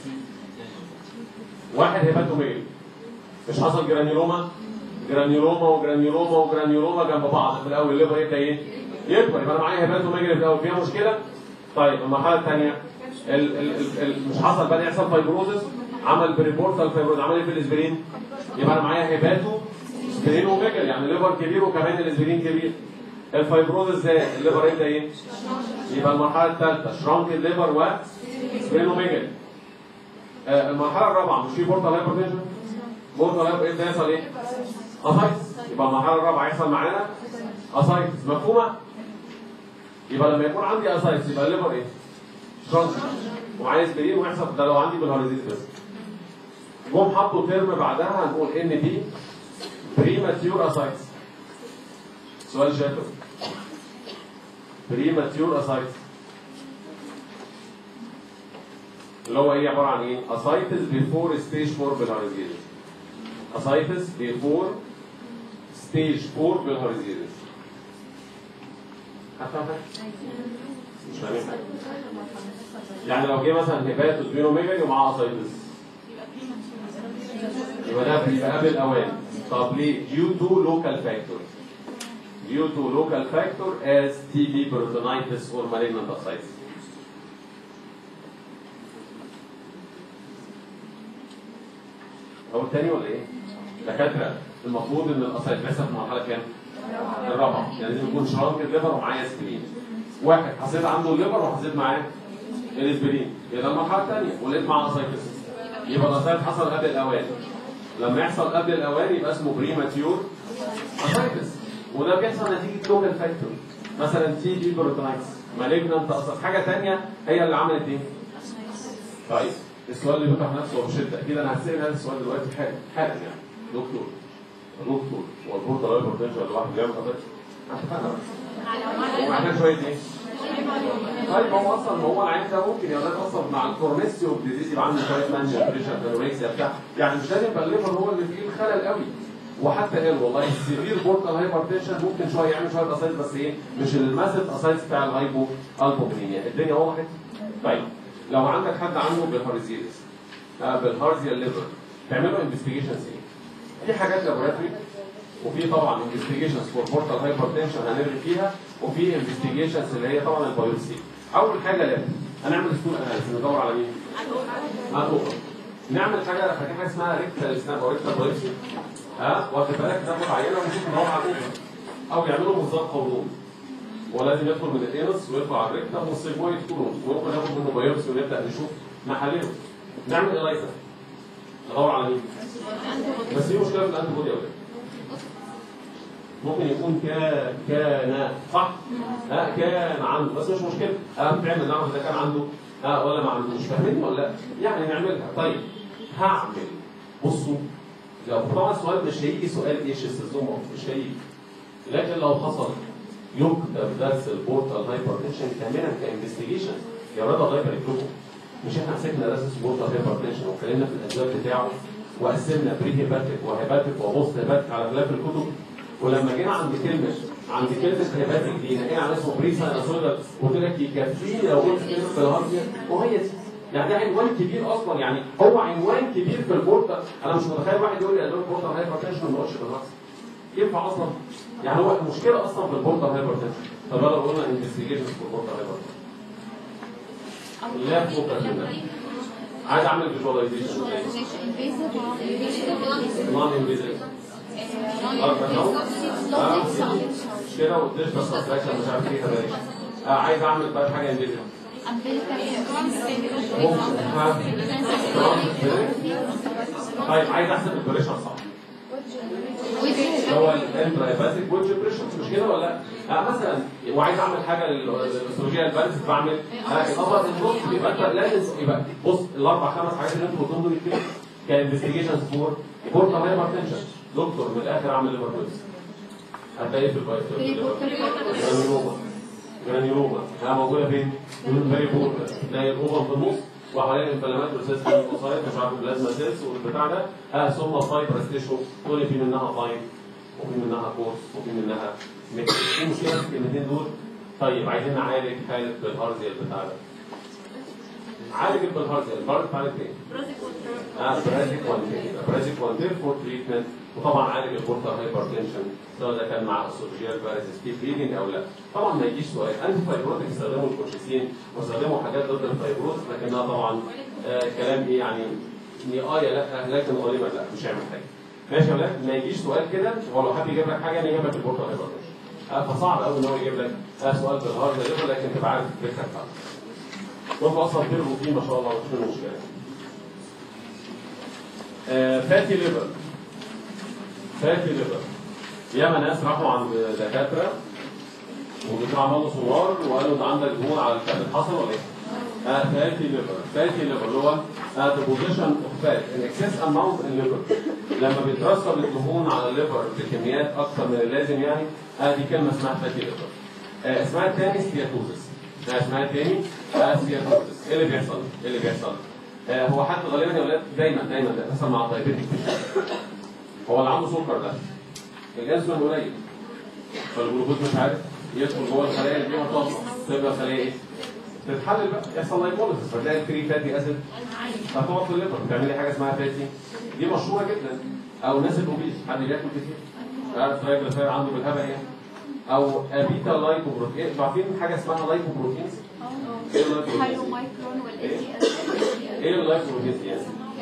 واحد هيباتوميجالي مش حصل جرانيولوما جرانيولوما وجرانيولوما وجرانيولوما جنب بعض في الأول، الليفر يبدأ إيه؟ يكبر، يبقى أنا معايا هيباتوميجالي في الأول، فيها مشكلة؟ طيب المرحلة الثانية ال ال ال مش حصل بدأ يحصل فايبروزس، عمل بريبورتال فايبروز، عمل ايه في الاسبرين؟ يبقى انا معايا هيباتو سبينوميجالي، يعني الليفر كبير وكمان الاسبرين كبير. الفايبروزس ازاي؟ الليفر يبدا ايه؟ يبقى المرحله الثالثه شرانك الليفر و سبينوميجالي. آه المرحله الرابعه مش في بورتال هايبرتنشن؟ بورتال هايبر يبدا يحصل ايه؟ اسايتس. يبقى المرحله الرابعه هيحصل معانا اسايتس. مفهومه؟ يبقى لما يكون عندي اسايتس يبقى الليفر ايه؟ شرانك ومعايا اسبرين ويحصل ده لو عندي بالهاريزيز بس. جم حطوا ترم بعدها هنقول ان دي بريماتيور اسايتس. سؤال شاطر. بريماتيور اسايتس اللي هو ايه؟ عباره عن ايه؟ اسايتس بيفور ستيج أربعة بالهاريزيز. اسايتس بيفور ستيج أربعة بالهاريزيز. هتفهم حاجه؟ مش فاهمين حاجه؟ يعني لو جه مثلا هيباتوسبينوميجالي ومعاه اسايتس يبقى ده بيبقى قبل الاوان. طب ليه؟ due to local factor. due to local factor as تي بي peritonitis or malignant ascites. هو الثاني ولا ايه؟ دكاتره المفروض ان الاسايتس بيحصل في المرحله كام؟ الرابعه، يعني لازم يكون شرانك الليفر ومعاه اسبرين. واحد حسيت عنده الليفر وحسيت معاه الاسبرين، يبقى المرحله الثانيه ولقيت معاه اسايتس، يبقى الاسايتس حصل قبل الاوان. لما يحصل قبل الاوان يبقى اسمه بريماتيور اسايتس، وده بيحصل نتيجه لوكال فاكتور، مثلا تي بي بروتونايتس، مالجنانت اسايتس، حاجه ثانيه هي اللي عملت ايه؟ طيب السؤال اللي بيطرح نفسه بشده، اكيد انا هسال هذا السؤال دلوقتي حالا حالا يعني دكتور دكتور هو البورتال هايبرتنشن الواحد بيعمل حضرتك؟ ومحتاج شويه ايه؟ طيب هو اصلا هو العين ده ممكن يا ولاد اصلا مع الكورنيسيو ديزيز يبقى عنده شويه مانجا بريشر انوركسيا بتاع، يعني مش لازم يبقى الليفر هو اللي فيه الخلل قوي. وحتى قال والله السيفير بورتال هايبرتنشن ممكن شويه يعمل شويه اسايز بس ايه؟ مش الماسيف اسايز بتاع الهايبو البومينيا. الدنيا وضحت؟ طيب لو عندك حد عنده بالهارزيلس آه بالهارزيال ليفر تعمل له انفستيجيشنز ايه؟ في حاجات لابوراتوري وفي طبعا انفستيجيشنز فور بورتال هايبرتنشن هنرغي فيها، وفي انفستيجيشنز اللي هي طبعا البايوبسي. اول حاجه لازم هنعمل ستول اناليسيس ندور على مين؟ على الاوفر. نعمل حاجه فاكر حاجه اسمها ريكتال سناب او ريكتال بايوبسي. ها واخد بالك ناخد عينه ونشوف ندور على الاوفر. او يعملوا مزار قولون. ولازم يدخل من الانس ويطلع على الريكتال والسيجمويد كولون، وممكن ناخد منه بايوبسي ونبدا نشوف محالله. نعمل الايزا. ندور على مين؟ بس في مشكله في الانتي بودي يا ولاد. ممكن يكون كان كان صح؟ ها كان عنده بس مش مشكله، اهم تعمل نعرف اذا كان عنده ها ولا ما عندوش، فاهمين ولا لا؟ يعني نعملها. طيب هعمل بصوا لو طبعا السؤال مش هيجي سؤال ايش السيزوم مش هيجي، لكن لو حصل يكتب درس البورتال هايبرتنشن كاملا كانفستيجيشن يا ولاد الله يبارك لكم. مش احنا مسكنا درس البورتال هايبرتنشن واتكلمنا في الاسباب بتاعه وقسمنا بري هيباتيك وهيباتيك وبوست هيباتيك على خلاف الكتب، ولما جينا عند كلمه عند كلمه هيباتيك دي لقينا على اسمه بري ساينوسويدال قلت لك يكفيني لو قلت كلمه في الهارزيا وهي دي. يعني ده عنوان كبير اصلا، يعني هو عنوان كبير في البورتال. انا مش متخيل واحد يقول لي ادوات بورتال هايبرتنشن وما يقولش بالهارزيا. ينفع اصلا؟ يعني هو المشكله اصلا في البورتال هايبرتنشن. طب يلا قلنا انفستيجيشن في البورتال هايبرتنشن. لا فوكس عايز اعمل فيجواليزيشن نون انفيزيف مش كده والديجيتال سبتراكشن مش عارف ايه كمان. عايز اعمل بقى حاجه انفيزيف طيب عايز احسب البريشر صح هو الانترايباتيك ويدج بريشر مش كده ولا لا؟ آه مثلا وعايز اعمل حاجه للاستروجين البالانس بعمل الابر النص يبقى انت لازم يبقى بص الاربع خمس حاجات اللي انتوا قلتهم دول كده كانفستيجيشنز فور بورتال هايبرتنشن. دكتور من الاخر اعمل ليفر بوليس هتلاقي في البايوبسي جرانيوما ها موجوده فين؟ في البايوبول تلاقي الاوفر في النص وحوالين الانفلامات ريسيستنت اوسايت مش عارف البلازما سيلز والبتاع ده ها ثم فايبرس تيشو تقول في منها طايب وفي منها كورس وفي منها ميكس. في مشكله في الكلمتين دول. طيب عايزين نعالج حاله بالهارزيا البتاع ده. عالج البالهارزيا البالهارزيا بتاعت ايه؟ اه برازيك وانتير برازيك وانتير فور تريتمنت. وطبعا عالج البورتال هايبرتنشن سواء ده كان مع اسوفيجيال بارازيتيك بليدنج او لا. طبعا ما يجيش سؤال انتي فايبروتيك استخدموا الكورتيسين واستخدموا حاجات ضد الفايبروز لكنها طبعا آه كلام ايه يعني نقايه لا لكن غالبا لا مش هيعمل حاجه. ماشي يا ولاد ما يجيش سؤال كده هو لو حد يجيب لك حاجه يجيب لك البورتال هايبرتنشن. آه فصعب قوي ان هو يجيب لك آه سؤال بالهارد ليفر لكن تبقى عارف الفكره بتاعته. وانتوا اصلا بترغوا فيه ما شاء الله مفيش منه مشكله. آه فاتي ليفر فاتي ليفر ياما ناس راحوا عند دكاتره وبيطلعوا عملوا سونار وقالوا ان عندك دهون على الكبد حصل ولا ايه؟ آه فاتي ليفر فاتي ليفر اللي هو ديبوزيشن اوف فات ان اكسس اماونت ان ليفر لما بيترسب الدهون على الليفر بكميات اكثر من اللازم يعني آه دي كلمه اسمها فاتي ليفر. آه اسمها الثاني ستياتوزس. آه اسمها الثاني آه ستياتوزس. ايه اللي بيحصل؟ ايه اللي بيحصل؟ آه هو حتى غالبا يا ولاد دايما دايما ده بيحصل مع الدايبيتيك هو اللي عنده سكر ده الانسولين قليل فالجلوكوز مش عارف يدخل جوه الخلايا اللي فيها طاقه تبقى خلايا ايه؟ تتحلل بقى يحصل لايبوليسيس فتلاقي الفري فاتي اسيد هتقعد في الليفر بتعملي حاجه اسمها فاتي دي مشهوره جدا. او الناس الاوبيز حد بياكل كتير عارف ترايجليسيرايد عنده بالهبل يعني او ابيتا لايكوبروتين عارفين حاجه اسمها لايكوبروتينز؟ ايه اللايكوبروتينز؟ ايه اللايكوبروتينز يعني؟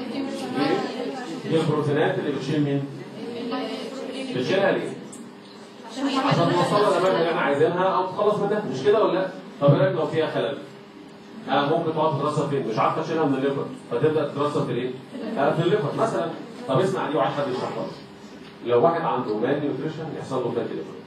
هي البروتينات اللي بتشيل مين؟ بتشيلها ليه؟ عشان توصلها للاماكن اللي احنا عايزينها او تخلص منها مش كده ولا لا؟ طب ايه رايك لو فيها خلل؟ آه ممكن تقعد تترسب فين؟ مش عارفه تشيلها من الليفر فتبدا تترسب في الايه؟ آه في الليفر مثلا. طب اسمع دي وعايز حد يشرحها. لو واحد عنده مان نيوتريشن يحصل له فاتي ليفر.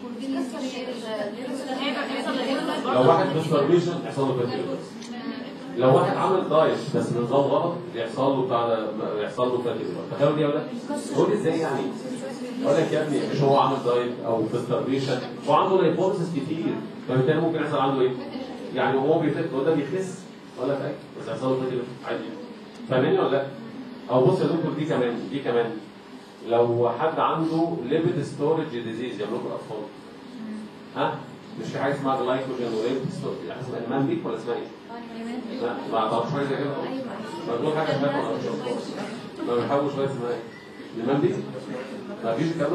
لو واحد بستارفيشن يحصل له فاتي ليفر. لو واحد عامل دايت بس بنظام غلط يحصل له بتاع ده يحصل له فاتي ليفر، تخيلوا دي ولا؟ قول لي ازاي يعني؟ اقول لك يا ابني مش هو عامل دايت او في ستارفيشن هو عنده لايبوزيس كتير، فبالتالي ممكن يحصل عنده ايه؟ يعني هو بيخس هو ده بيخس ولا فاكر بس يحصل له فاتي ليفر عادي. فاهمني ولا لا؟ او بص يا دكتور دي كمان دي كمان لو حد عنده ليبيد ستورج ديزيز يعملوا له اطفال. ها؟ مش في حاجه اسمها جلايكوجين وليبيد ستورج يعني اسمها المانبيك ولا اسمها ايه؟ لا ما اعرفش حاجه زي كده خالص. بقول حاجه اسمها ما اعرفش ما بيحاولوا شويه اسمها ايه؟ المانبيك؟ ما فيش الكلام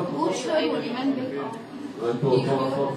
ده انتوا انتوا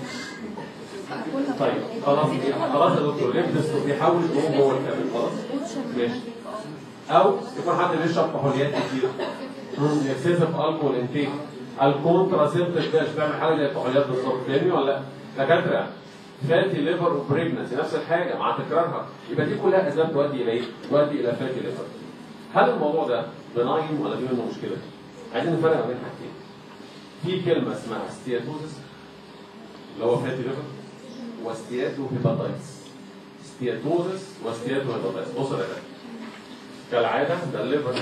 طيب خلاص خلاص يا دكتور ليبيد ستورج بيحاول يقوم جوه الكبد خلاص؟ ماشي. او يكون حد بيشرب كحوليات كتير اكسسيف الكحول انتيك الكونتراسيبتيف ده بيعمل حاجه زي الكحوليات بالظبط فاهمني ولا لا؟ دكاتره فاتي ليفر وبريجنسي نفس الحاجه مع تكرارها يبقى دي كلها اسباب تؤدي الى ايه؟ تؤدي الى فاتي ليفر. هل الموضوع ده بناين ولا في منه مشكله؟ عايزين نفرق ما بين حاجتين. في كلمه اسمها ستياتوزس اللي هو فاتي ليفر وستياتو هيباتايتس. ستياتوزس وستياتو هيباتايتس بص يا دكاتره كالعاده ده الليفر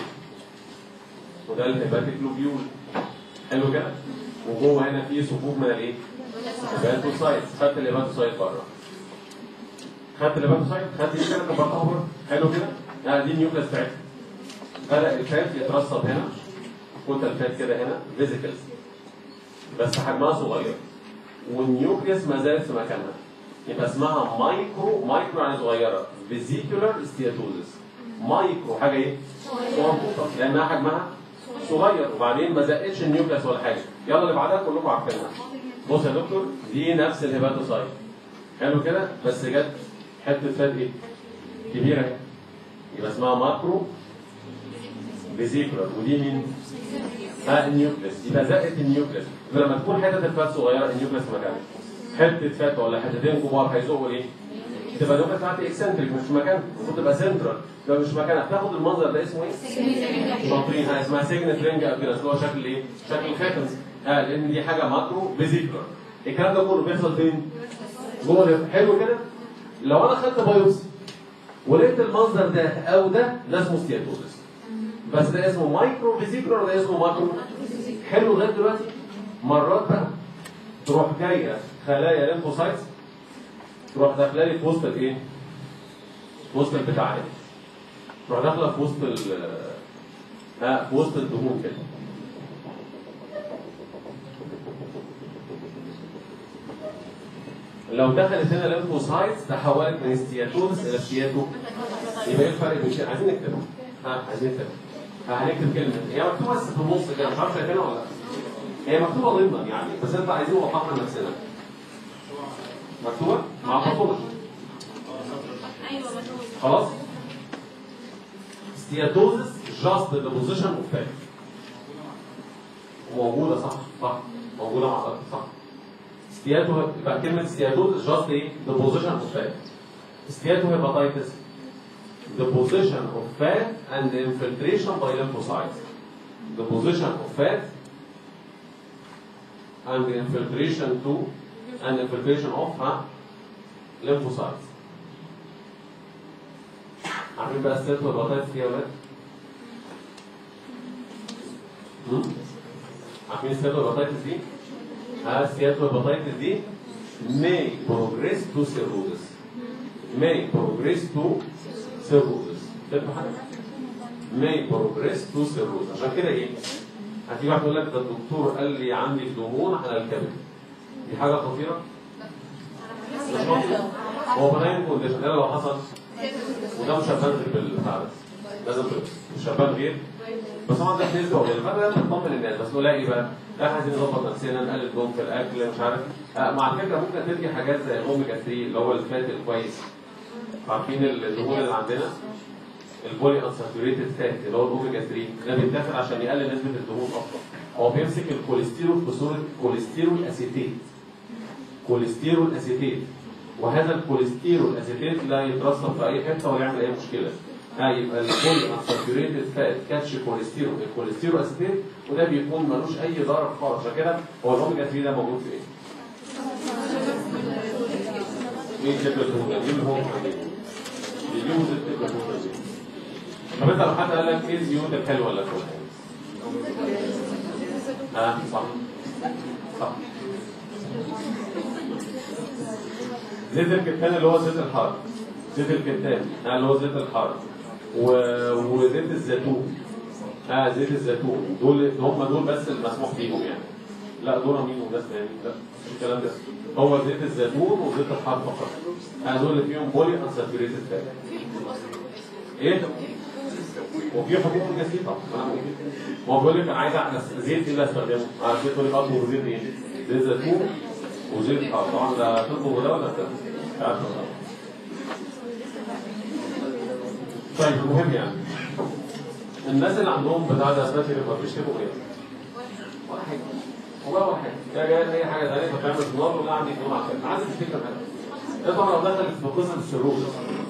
وده الهيباتيك لوبيول حلو كده وجوه هنا في صفوف من الايه؟ الهيباتوسايت. خدت الهيباتوسايت بره خدت الهيباتوسايت خدت دي كده كبرتها بره حلو كده لا دي النيوكليس بتاعتها بدا الفات يترسب هنا كنت الفات كده هنا فيزيكلز بس حجمها صغير والنيوكليس ما زالت في مكانها يبقى اسمها مايكرو مايكرو يعني صغيره فيزيكولار ستياتوزس. مايكرو حاجه ايه؟ مربوطه لانها حجمها صغير وبعدين ما زقتش النيوكليس ولا حاجه. يلا اللي بعدها كلكم عارفينها. بص يا دكتور دي نفس الهيباتوسايت حلو كده بس جت حته فات ايه؟ كبيره اهي يبقى اسمها ماكرو فيزيكولار ودي مين؟ ها النيوكليس يبقى زقت النيوكليس. لما تكون حته الفات صغيره النيوكليس في مكانها حته فات ولا حتتين كبار هيزقوا ايه؟ تبقى النيوكليس بتاعتي اكسنتريك مش في مكانها المفروض تبقى سنترال لو مش في مكانها بتاخد المنظر ده اسمه ايه؟ شاطرين ها اسمها سيجنت رينج ابيرنس اللي هو شكل ايه؟ شكل خاتم ها لان دي حاجه ماكرو فيزيكولار. الكلام ده كله بيحصل فين؟ جوه حلو كده؟ لو انا خدت بايوبسي ولقيت المنظر ده او ده ده اسمه ستياتوزس بس ده اسمه مايكرو فيزيكولار وده اسمه ماكرو. حلو لغايه دلوقتي مرات بقى تروح جايه خلايا ليمفوسايتس تروح داخله لي في وسط الايه؟ في وسط البتاع ده تروح داخله في وسط ال ها في وسط الدهون كده. لو دخلت هنا ليمفوسايتس تحولت من ستياتوزس الى ستياتو يبقى ايه الفرق بين كده؟ عايزين نكتبها ها عايزين نكتبها هنكتب كلمه هي مكتوبه بس في النص كده مش عارف شايفينها ولا لا؟ هي مكتوبه ضمنا يعني بس انت عايزين نوضحها لنفسنا. مكتوبه؟ مع باثولوجي ايوه مكتوبه خلاص؟ ستياتوزس جاست ذا بوزيشن اوف فات موجوده صح صح موجوده مع حضرتك صح. ستياتو يبقى كلمه ستياتوزس جاست ايه؟ ذا بوزيشن اوف فات. ستياتو هيباتايتس the position of fat and the infiltration by lymphocytes. The position of fat and the infiltration to and infiltration of huh, lymphocytes. عارفين بقى السيرت والبطاطس دي يا ولاد؟ عارفين السيرت والبطاطس دي؟ ها السيرت والبطاطس دي may progress to cirrhosis. may progress to cirrhosis. فهمتوا حاجه؟ may progress to cirrhosis. عشان كده ايه؟ هتيجي واحد يقول لك ده الدكتور قال لي عندي دهون على الكبد. دي حاجه خطيره؟ مش خطيره. هو بناين كونديشن ده لو حصل وده مش شبان غير بالبتاع بس. لازم مش شبان غير بس طبعا ده نسبه وغير فده لازم نطمن الناس بس نقول ايه بقى؟ لا عايزين نظبط نفسنا نقلل دهون في الاكل مش عارف آه مع الفكره ممكن تدي حاجات زي الاوميجا ثلاثة اللي هو الفات الكويس. عارفين الدهون اللي عندنا البولي انساتوريتد فات اللي هو الاوميجا ثلاثة ده بيتاخد عشان يقلل نسبه الدهون اكتر. هو بيمسك الكوليسترول بصوره كوليسترول اسيتيت. كوليسترول اسيتيت وهذا الكوليسترول اسيتيت لا يترسب في اي حته ولا يعمل اي مشكله. ها يبقى البولي انساتوريتد فات كاتش كوليسترول الكوليسترول اسيتيت وده بيكون ملوش اي ضرر خالص. عشان كده هو الاوميجا ثلاثة ده موجود في ايه؟ مين شكل الدهون؟ دي الهون يجيبوا زيت الكربون. طب انت لو حد قال لك ايه زيوت الحلوه ولا الكربون؟ اه صح صح. زيت الكتان اللي هو زيت الحار، زيت الكتان اه اللي هو زيت الحار، و... وزيت الزيتون اه زيت الزيتون، دول هم دول بس المسموح فيهم يعني. لا دول مين وناس تاني؟ لا مش الكلام ده. هو زيت الزيتون وزيت الحار فقط. اه دول اللي فيهم بولي انساتوريتد فات. ايه؟ وفي حبوب بسيطه. هو بيقول لك انا عايز اعمل زيت ايه اللي استخدمه؟ عارف زيت تقول لي اطلب زيت ايه؟ زيت زيتون وزيت حار. طبعا ده تطلب ده ولا ده؟ طيب المهم يعني الناس اللي عندهم بتاع ده اسمها ليفر بيشتكوا ايه؟ ولا حاجه. والله ولا حاجه. ده جاي اي حاجه ثانيه فتعمل زنار ولا عندي نوم عشان عايز تفتكر حاجه. ده طبعا لو دخلت في قصه السيروز.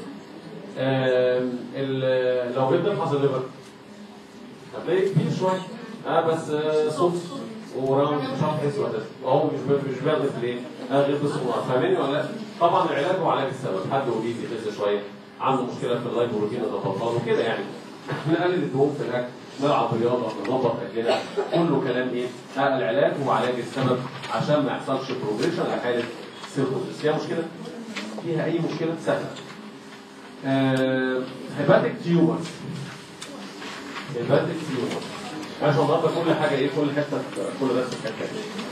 لو جيت تفحص الليفر هتلاقي كبير شويه. اه بس صوت وراوند مش عارف تحس ولا اهو مش مش باخد ليه؟ اه غير بالصوره. فاهمني ولا لا؟ طبعا العلاج هو علاج السبب. حد وديز يخس شويه، عنده مشكله في اللايبوروتين نظبطها له كده يعني. نقلل الدهون في الاكل، نلعب رياضه، نظبط اكلنا، كله كلام ايه؟ اه العلاج هو علاج السبب عشان ما يحصلش بروجريشن لحاله سيروزس. فيها مشكله؟ فيها اي مشكله؟ سهله. هيباتيك تيومر. هيباتيك تيومر عشان نضبط كل حاجه ايه؟ كل حته كل درس في حته.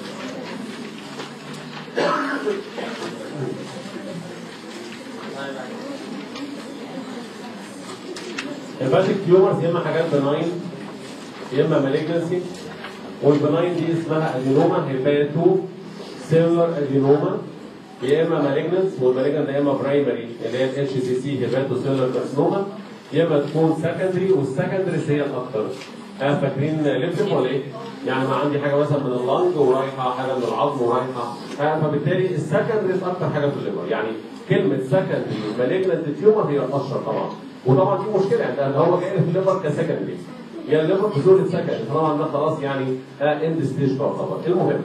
هيباتيك تيومرز يا اما حاجات بناين يا اما مالجنسي، والبناين دي اسمها ادينوما هيباتو سيلولار ادينوما، يا اما مالجنس، والمالجنس يا اما برايمري اللي هي الاتش سي سي هيباتو سيلولار كارسينوما، يا اما تكون سكندري، والسكندري هي الاكثر. ها فاكرين ليبسم ولا ايه؟ يعني ما عندي حاجه مثلا من اللنج ورايحه حاجه من العظم ورايحه، فبالتالي السكندري اكثر حاجه في الليفر. يعني كلمه سكندري مالجنت تيومر هي الاشهر طبعا. وطبعا في مشكله يعني هو جاي في الليفر كسكندري، يعني الليفر في زون السكندري طبعا ده خلاص يعني اند ستيج طبعا. المهم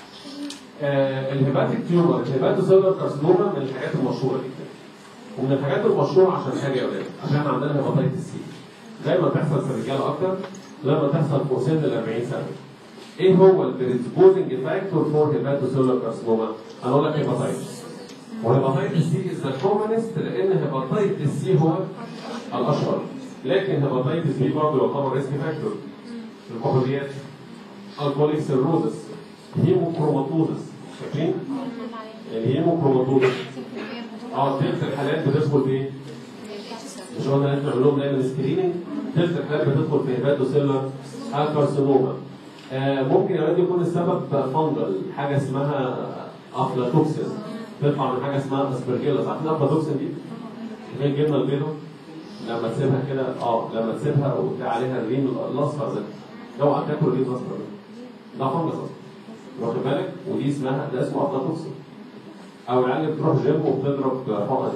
آه الهيباتيك تيومر الهيباتو سيلولار كارسينوما من الحاجات المشهوره جدا. ومن الحاجات المشهوره عشان حاجه يا ولاد، عشان عندنا هيباتيتس سي دايما بتحصل في الرجاله اكتر لما تحصل فوق سن ال أربعين سنه. ايه هو البريسبوزنج فاكتور فور هيباتو سيلولار كارسينوما؟ هنقول لك هيباتيتس. وهيباتيتس سي از ذا كومنست لان هيباتيتس سي هو الاشهر، لكن هيباتيتس بي برضه يعتبر ريسك فاكتور. الكحوليات، الكوليك سيروزس، هيموكروماتوزس، فاكرين؟ الهيموكروماتوزس اه تلت الحالات بتدخل بايه؟ مش قلنا ان احنا بنقول لهم دايما سكريننج؟ تلت الحالات بتدخل في هيباتو سيلولار كارسينوما. آه ممكن يا ولاد يكون السبب فانجل، حاجه اسمها افلاتوكسين تطلع من حاجه اسمها اسبرجيلس. عارفين الافلاتوكسين دي؟ هي الجبنه البيضاء لما تسيبها كده اه لما تسيبها وتلاقي عليها الريم الاصفر ده، اوعى تاكل الريم الاصفر ده، ده فانجس اصلا. واخد بالك؟ ودي اسمها ده اسمه افلاتوكسين. او العيال اللي بتروح جيم وبتضرب حقن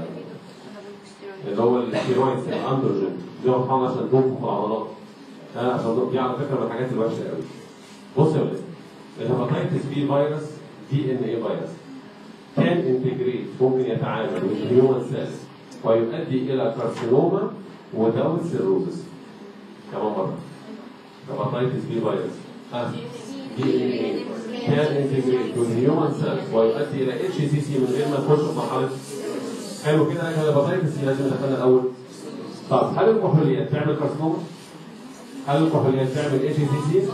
اللي هو الستيرويدز الاندروجين، بياخد حقن عشان تنفخ العضلات. اه عشان دي على فكره من الحاجات الوحشه قوي. بص يا ولاد، الهيباتيتس بي فيروس دي ان اي فيروس كان انتجريت ممكن يتعامل مع الهيومن سيلز ويؤدي الى كارسينوما وداون سيروزس. كمان مره هيباتيتس بي فيروس دي ان اي كان انتجريت with human cells ويؤدي الى اتش سي سي من غير ما نخش في مرحله. حلو كده. لكن الهيباتيتس سي لازم ندخلها الاول. طب هل الكحوليات تعمل كارسينوما؟ هل الكحوليات تعمل اتش سي سي؟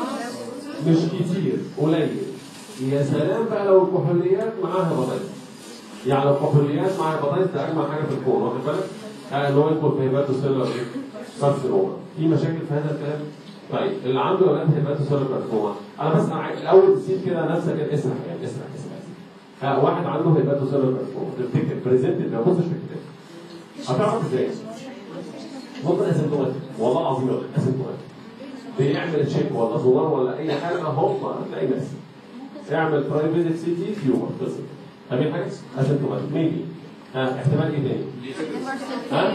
مش كتير، قليل. يا سلام بقى لو الكحوليات معاها هيباتيتس. يعني لو الكحوليات معاها هيباتيتس ده اجمل حاجه في الكون، واخد بالك؟ يعني ان هو يدخل في هيباتو سيلولار كارسينوما. في مشاكل في هذا الكلام؟ طيب اللي عنده اولاد هيباتو سيلولار كارسينوما، انا بس انا الاول تسيب كده نفسك كده اسرح يعني اسرح اسرح. ها واحد عنده هيباتو سيلولار كارسينوما تفتكر بريزنتد ما تبصش في الكتاب. هتعرف ازاي؟ ممكن اسيمتوماتيك، والله العظيم يقول لك اسيمتوماتيك. بيعمل تشيك ولا زرار ولا اي حاجه هم هتلاقي ناس. اعمل برايفت سي تي تيومر قصه. فاهمين حاجه؟ اسيمتوماتيك ميبي. ها احتمال ايه تاني؟ ها؟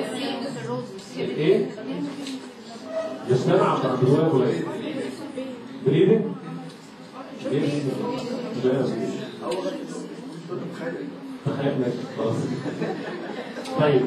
ايه؟ يجتمع بالدواب ولا ايه؟ بريدنج؟ ايه؟ لا تخيل ماشي خلاص. طيب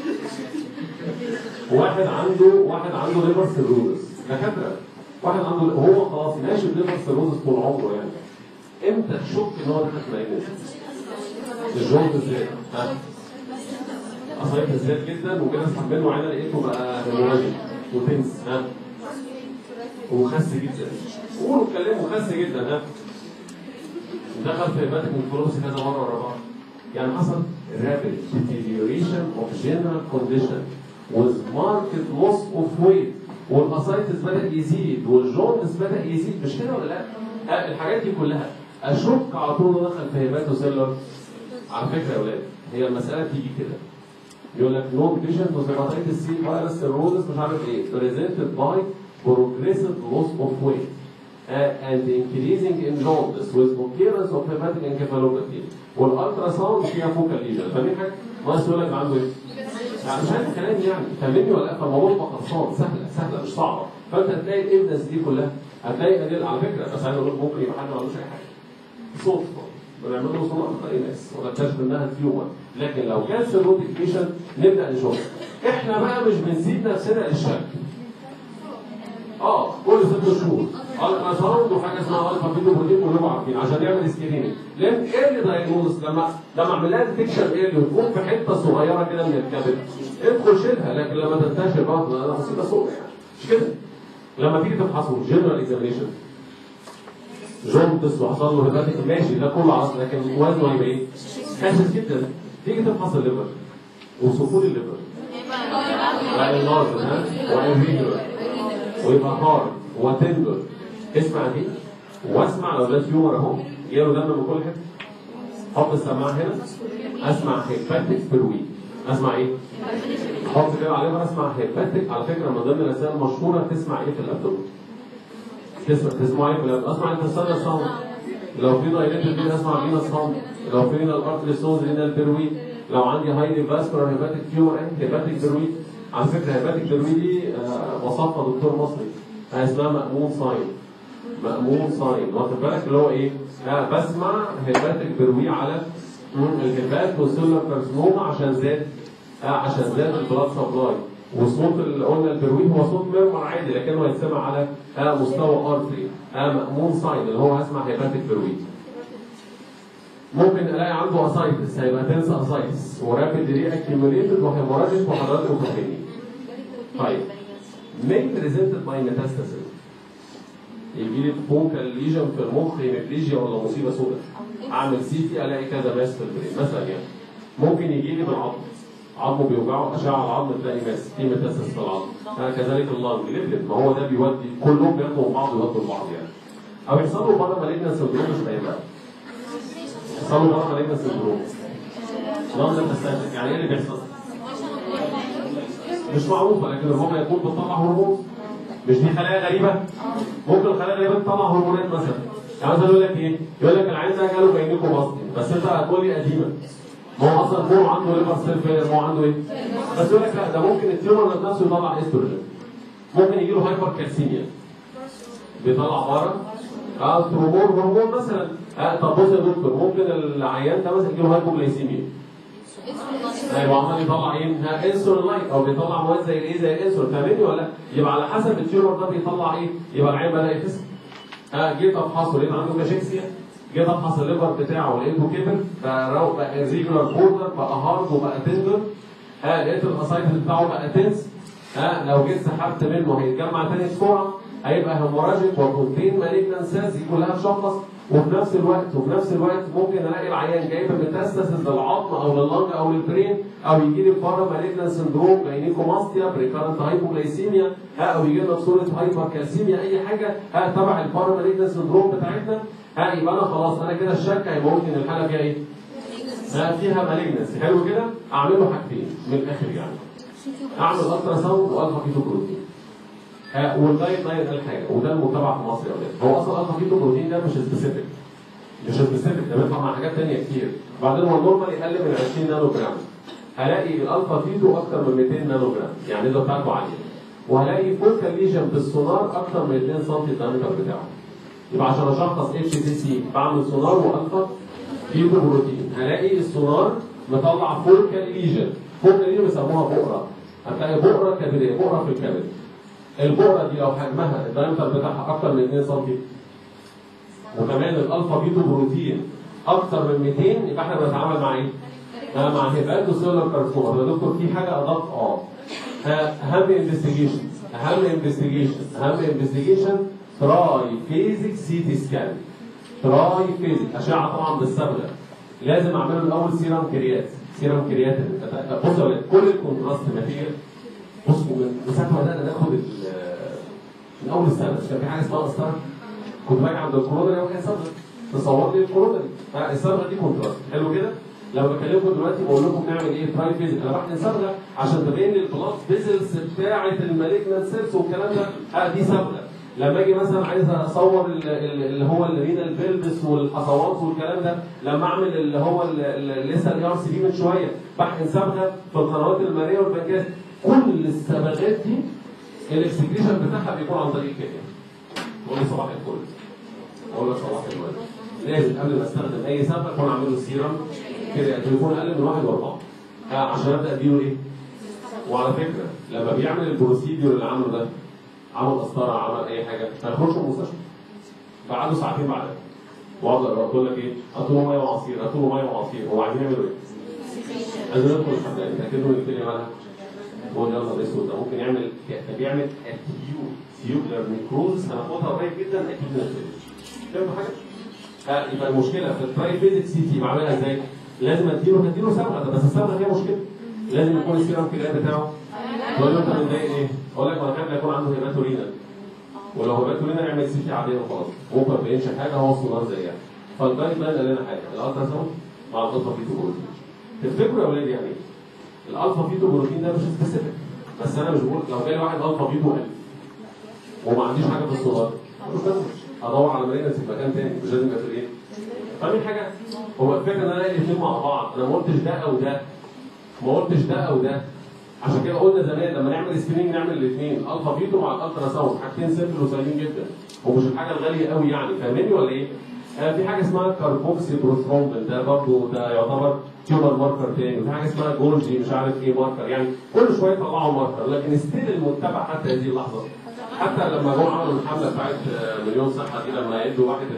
واحد عنده واحد عنده ليفر سيروزس دكاتره، واحد عنده هو خلاص ماشي بليفر سيروزس طول عمره يعني، امتى تشك ان هو دخل في العلاج؟ الجهد زاد، ها؟ أصيبت زاد جدا وكده اسحب منه عينه لقيته بقى هيموراجيك وتنس، ها؟ وخس جدا. قولوا اتكلموا خس جدا، ها؟ دخل في هيباتيك نفروزس كذا مره ورا بعض. يعني حصل rapid deterioration of general condition with marked loss of weight والاسايتس بدأ يزيد والجوندس بدأ يزيد، مش كده ولا لا؟ أه الحاجات دي كلها اشك على طول انه دخل في هيباتوسيلر. على فكره يا اولاد هي المساله بتيجي كده. يقول لك نو بيشنت with hepatitis C virus cirrhosis مش عارف ايه presented by progressive loss of weight uh, and increasing in jaundice with occurrence of hepatic encephalopathy والالترا ساوند فيها فوكال ليجن. فاهمين حاجه؟ ناقص يقول لك عنده ايه؟ يعني مش عارف كلام يعني فاهمني ولا لا؟ فالموضوع يبقى خلصان سهله سهله مش صعبه. فانت هتلاقي الايفيدنس دي كلها هتلاقي ادله على فكره. بس عايز اقول لك ممكن يبقى حد ما عندوش اي حاجه صدفه بنعمل له صناعه اي ناس ونكتشف انها تيومر، لكن لو كان سيروتيك بيشنت نبدا نشوف. احنا بقى مش بنسيب نفسنا للشك. اه كل ست شهور الترا ساوند وحاجه اسمها الفا فيتو بروتين كلهم عارفين عشان يعمل سكريننج. لان ايرلي دايجنوز لما لما اعمل لها ديتكشن ايرلي وتكون في حته صغيره كده من الكبد ادخل شيلها، لكن لما تنتشر بقى ده مصيبه سوداء يعني مش كده؟ لما تيجي تفحصه جنرال اكزامينشن جوندس وحصل له هيباتيك ماشي ده كله عصر، لكن وزنه هيبقى ايه؟ خاسس جدا. تيجي تفحص الليفر وصفوا لي الليفر بقى لارج ها وانفيجر ويبقى هارد وتندر. اسمع دي واسمع لو ده تيومر اهو جاله دم من كل حته. حط السماعه هنا اسمع هيباتيك بروي. اسمع ايه؟ حط كده عليها اسمع هيباتيك. على فكره من ضمن الاسئله المشهوره تسمع ايه في الابدومين؟ تسمع تسمع ايه في الابدومين؟ اسمع انت السنه ساوند. لو في دايليتد دي اسمع فينا ساوند. لو في الارتري سوز هنا البروي. لو عندي هايلي فاسكولار هيباتيك تيومر هيباتيك بروي. على فكره هيباتيك بروي دي آه وصفها دكتور مصري اسمها مأمون صايم. مأمون صايم واخد بالك اللي هو ايه؟ آه بسمع هيباتيك بروي على الهيبات والسيلولار كارسينوما عشان زاد آه عشان زاد البلاد سبلاي. وصوت اللي قلنا البروي هو صوت ميرمر عادي لكنه هيتسمع على آه مستوى ارتري. آه مأمون صايم اللي هو هسمع هيباتيك بروي. ممكن الاقي عنده اسايتس هيبقى تنسى اسايتس ورابيد ري اكيوميليتد وهيموراجيك وحضراتكم فاهمين. طيب مين بريزنتد باي ميتاستاسيس؟ يجي لي فوكال ليجن في المخ هيميبليجيا ولا مصيبه سوداء. اعمل سي تي الاقي كذا ماس في البرين مثلا يعني. ممكن يجي لي بالعظم عظمه بيوجعه اشعه العظم تلاقي ماس في ميتاستاسيس في العظم. كذلك اللنج ليفلت ما هو ده بيودي كلهم بياخدوا بعض ويودوا لبعض يعني. او يحصل له بره مالجنا سندروم مش فاهمها. يحصل له بره مالجنا سندروم. لنج ميتاستاسيس يعني ايه اللي بيحصل؟ مش معروفه لكن الربع يكون بتطلع هرمون. مش دي خلايا غريبه؟ ممكن الخلايا الغريبه تطلع هرمونات مثلا. يعني مثلا يقول لك ايه؟ يقول لك العين ده جاله جاينيكو باستين بس انت هتقول لي قديمه. ما هو اصلا كله عنده ليفر سيل فيلر ما هو عنده ايه؟ بس يقول لك لا ده ممكن التيومر ذات نفسه يطلع استروجين. ممكن يجي له هايبر كالسيميا. بيطلع بره اه ترومور هرمون مثلا. اه طب بص يا دكتور ممكن العيان ده مثلا يجي له هايبوجلايسيميا. ايوه عمال يطلع ايه؟ انسولين لايك او بيطلع مواد زي الايه؟ زي الانسولين فاهمني ولا لا؟ يبقى على حسب التيومر ده بيطلع ايه؟ يبقى العين بدا يخس. اه جيت افحصه لقيت عنده كاشيكسيا. جيت افحص الليفر بتاعه لقيته كبر بقى بقى ريجولار بوردر بقى هارد وبقى تندر. اه لقيت الاسايتس بتاعه بقى تنس. اه لو جيت سحبت منه هيتجمع تاني بسرعه هيبقى هيموراجيك وكونتين مالجنساز دي كلها تشخص. وفي نفس الوقت وفي نفس الوقت ممكن الاقي العيان جايبه ميتاستاسيس للعظم او لللنج او للبرين او يجي لي بره مالجنان سندروم جاينيكوماستيا بريكارنت هايبوجلايسيميا ها او يجي لنا بصوره هايبر كالسيميا اي حاجه ها تبع البارا مالجنان سندروم بتاعتنا. ها يبقى انا خلاص انا كده الشك هيبقى ممكن الحاله فيها ايه؟ ها فيها مالجنسي حلو كده. اعمل له حاجتين من الاخر يعني. اعمل الترا ساوند والفا كيتو بروتين. آه والدايت دايت الحاجه وده المتبع في مصر يا ولاد. هو اصلا الفا كيتو بروتين ده مش سبيسيفيك. مش سبيسيفيك ده بيطلع مع حاجات ثانيه كتير. وبعدين هو النورمال يقل من عشرين نانو جرام. هلاقي الالفا كيتو اكتر من مئتين نانو جرام يعني ده بتاعته عاليه. وهلاقي فوكال ليجن بالسونار اكتر من اثنين سم الدايمتر بتاعه. يبقى عشان اشخص اتش تي سي بعمل سونار والفا كيتو بروتين. هلاقي السونار مطلع فوكال ليجن فوق دي بيسموها بؤره. هتلاقي بؤره كبديه، بؤره في الكبد. البؤره دي لو حجمها الدايمتر بتاعها اكتر من اتنين سم وكمان الالفا بيتو بروتين اكتر من ميتين، يبقى احنا بنتعامل مع ايه؟ آه مع هيباتو سيلولار كارسوما. يا دكتور في حاجه اضاف؟ اه اهم انفستيجيشن اهم انفستيجيشن اهم انفستيجيشن تراي فيزيك سي تي سكان. تراي فيزيك اشعه طبعا بالصبغه. لازم اعمله الاول سيرم كريات سيرم كريات بصوا يا ولاد كل الكونتراست ماتيريال. بصوا من ساعه ما بدانا ناخد من اول السنه مش كان في حاجه اسمها قسطره؟ كنت باجي عند الكورونا واحد صبغه تصور لي الكورونا دي. الصبغه دي كونتراست حلو كده. لما بكلمكم دلوقتي بقول لكم نعمل ايه؟ تراي فيزيك. انا بحقن صبغه عشان تبين لي البلاد فيزلز بتاعه المالجنت سيلز والكلام ده. اه دي صبغه. لما اجي مثلا عايز اصور اللي هو الرينال بيلبس والحصوات والكلام ده، لما اعمل اللي هو اللي لسه الاي ار سي بي من شويه بحقن صبغه في القنوات الماليه والبنكرياس. كل الصبغات دي الاكسكريشن بتاعها بيكون عن طريق الكليه. تقول لي صباح الفل. اقول لك صباح الفل. لازم قبل ما استخدم اي صبغه اكون اعمل له سيرم كده يكون اقل من واحد واربعه آه عشان ابدا اديله ايه؟ وعلى فكره لما بيعمل البروسيديور اللي عمله ده، عمل قسطره عمل اي حاجه، ما يخرجش من المستشفى. بعده ساعتين بعدها. واقعد اقول لك ايه؟ هاتوا له ميه وعصير، هاتوا له ميه وعصير، هو عايزين يعملوا ايه؟ عايزين يدخل الحمام، يتاكدوا ان الكليه مالها؟ هو يلا الاسود ده ممكن يعمل بيعمل اكيوت سيوبلر نيكروز هناخدها قريب جدا اكيد نتيجه. فهمتوا حاجه؟ ها يبقى المشكله في التراي فيزيك سي تي بعملها ازاي؟ لازم اديله هديله صبغه بس الصبغه فيها مشكله. لازم يكون السيرم كده بتاعه. تقول له انت متضايق ايه؟ اقول لك ما انا خايف يكون عنده هيباتورينا. ولو هيباتورينا يعمل سي تي عاديه وخلاص. ممكن ما يبينش حاجه هو السونار زيها. فالجايد لاين قال لنا حاجه الالترا ساوند مع الالفا فيتو بروتين. تفتكروا يا اولاد يعني ايه؟ الالفا فيتو بروتين ده مش سبيسيفيك. بس انا مش بقول لو جاي واحد الفا فيتو ألف وما عنديش حاجه في السونار ادور على مالجنس في مكان تاني مش لازم يبقى في الايه؟ فاهمين حاجه؟ هو الفكره ان انا الاقي الاثنين مع بعض، انا ما قلتش ده او ده. ما قلتش ده او ده. عشان كده قلنا زمان لما نعمل سكريننج نعمل الاثنين، الفا فيتو مع الالترا ساوند، حاجتين سيمبل وسهلين جدا. ومش الحاجه الغاليه قوي يعني، فاهمني ولا ايه؟ آه في حاجه اسمها كاربوكسي بروثرومبين ده برضه ده يعتبر تيومر ماركر تاني، وفي حاجه اسمها جولجي مش عارف ايه ماركر، يعني كل شويه يطلعوا ماركر، لكن ستيل المتبع حتى هذه اللحظه. حتى لما جم عملوا الحمله بتاعت مليون صحه دي لما يدوا واحد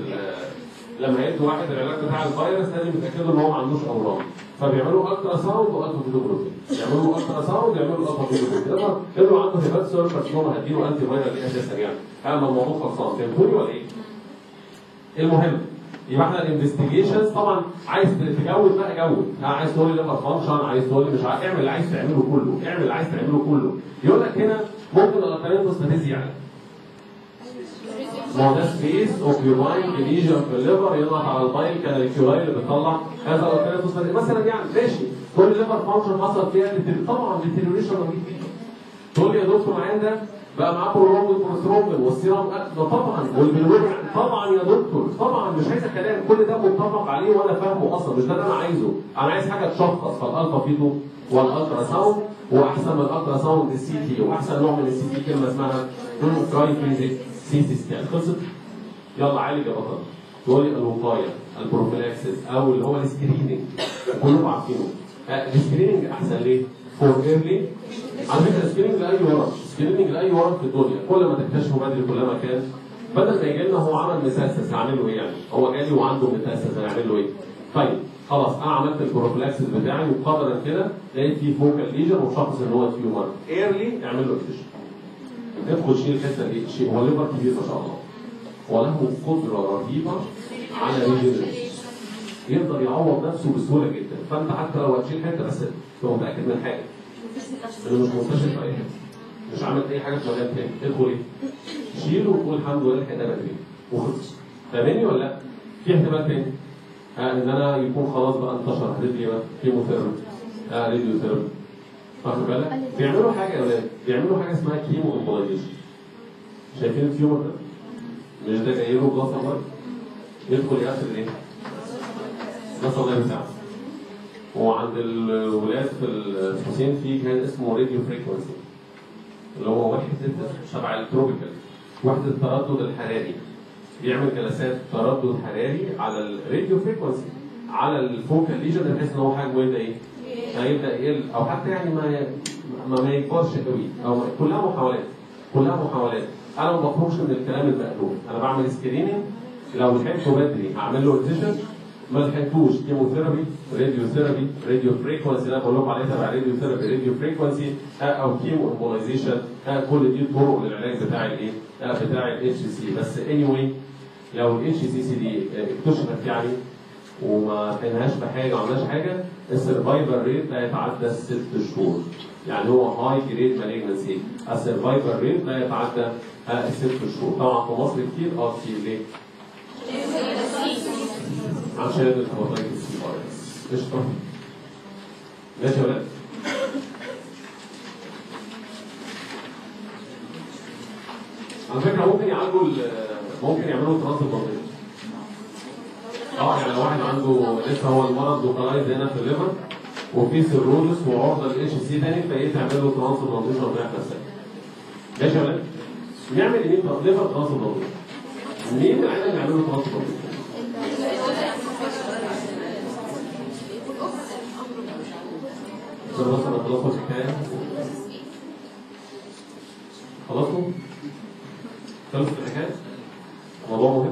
لما يدوا واحد العلاج بتاع الفيروس لازم يتاكدوا ان هو ما عندوش اورام، فبيعملوا الترا ساوند والفا فيتو بروتين، يعملوا الترا ساوند يعملوا الفا فيتو بروتين، يقدروا عنده هيبات سيلولار كارسينوما هديله انتي فايرال دي اساسا يعني، اما الموضوع خلصان، فهمتوني ولا ايه؟ المهم يبقى احنا الانفستيجيشنز طبعا عايز تجود بقى جود، عايز تقول لي ليفر فانكشن، عايز تقول لي مش عارف، اعمل اللي عايز تعمله كله، اعمل اللي عايز تعمله كله، يقول لك هنا ممكن الالترناتيف ستاتيزي يعني ما هو ده سبيس اوكيوباين ليجن في الليفر يضغط على البايل كاناليكيولاي اللي بتطلع هذا الالترناتيف ستاتيزي مثلا يعني ماشي، تقول لي ليفر فانكشن حصل فيها طبعا ديتيريوريشن رهيب جدا، تقول لي يا دكتور معايا ده بقى معاه برورومبين وبروثرومبين والسيرام ده طبعا والبلوين طبعا يا دكتور طبعا مش عايز كلام، كل ده متفق عليه وانا فاهمه اصلا، مش ده اللي انا عايزه، انا عايز حاجه تشخص، فالالفا فيتو والالترا ساوند، واحسن من الالترا ساوند السي تي، واحسن نوع من السي تي كلمه اسمها تراي فيزيك سي تي سكان. خلصت؟ يلا عالج يا بطل. تقول لي الوقايه البروفيلاكسس او اللي هو السكريننج كلكم عارفينه. السكريننج احسن ليه؟ فور ايرلي على فكره السكريننج لاي ورم، سكريننج لاي ورم في الدنيا كل ما تكتشفه بدري كلما كان، بدل ما يجي لنا هو عمل مساسس هعمل له ايه يعني؟ هو جالي وعنده مساسس هنعمل له ايه؟ طيب خلاص انا عملت البروفيلاكسس بتاعي وقدرا كده لقيت فيه فوكال ليجن وشخص ان هو تيومر، ايرلي اعمل له اكتشف. ادخل شيل الحته دي، شيء هو ليفر كبير ما شاء الله وله قدره رهيبه على ريجنريشن، يقدر يعوض نفسه بسهوله جدا، فانت حتى لو هتشيل حته بس تبقى متاكد من حاجه انه مش منتشر في اي حته، مش عامل اي حاجه في مكان تاني، ادخل ايه؟ شيله وقول الحمد لله الحته بقت ايه؟ وخلص. فاهمني ولا لا؟ في احتمال تاني آه ان انا يكون خلاص بقى انتشر هديت ايه بقى؟ كيموثيرابي آه راديو ثيرابي. واخد بالك؟ بيعملوا حاجه يا ولاد، بيعملوا حاجه اسمها كيمو امبولايزيشن. شايفين التيومر ده؟ مش ده جاي له بلاصه بره؟ يدخل يقفل ايه؟ نسال الله بتاعه. وعند الولاد في الحسين في كان اسمه راديو فريكونسي اللي هو وحده تبع التروبيكال، وحده التردد الحراري، بيعمل جلسات تردد حراري على الراديو فريكونسي، على الفوكال ليجن بحيث ان هو حجمه يبدا ايه؟ هيبدا يقل او حتى يعني ما ما, ما يكبرش قوي او كلها محاولات كلها محاولات. انا ما بخرجش من الكلام المألوف، انا بعمل سكريننج لو لحقته بدري هعمل له اديشن، ما لحقتوش كيموثيرابي راديو ثيرابي راديو فريكونسي اللي انا بقول لكم عليها تبع راديو ثيرابي راديو فريكونسي او كيمو امبولايزيشن، كل دي طرق للعلاج بتاع الايه؟ بتاع الاتش سي سي. بس اني anyway لو الاتش سي سي دي اكتشفت يعني وما كانهاش بحاجه ما عملناش حاجه، السرفايفل ريت لا يتعدى الست شهور. يعني هو هاي جريد مالجنسي، السرفايفل ريت لا يتعدى الست شهور. طبعا في مصر كتير اه كتير ليه؟ عشان الهيباتيتس سي فيروس. قشطه. ماشي يا ولاد؟ على فكره ممكن يعالجوا ممكن يعملوا ترانسبلانتيشن. اه يعني لو واحد عنده لسه هو المرض لوكالايز هنا في الليفر وفي سيروزس وعرضه للاتش سي تاني فايه تعمل له ترانسبلانتيشن ويحصل سكت. ماشي يا ولاد؟ نعمل مين ليفر ترانسبلانتيشن؟ مين العيال اللي يعملوا ترانسبلانتيشن؟ بس انا خلصت الحكايه. خلصتوا؟ خلصت الحكايه؟ موضوع مهم.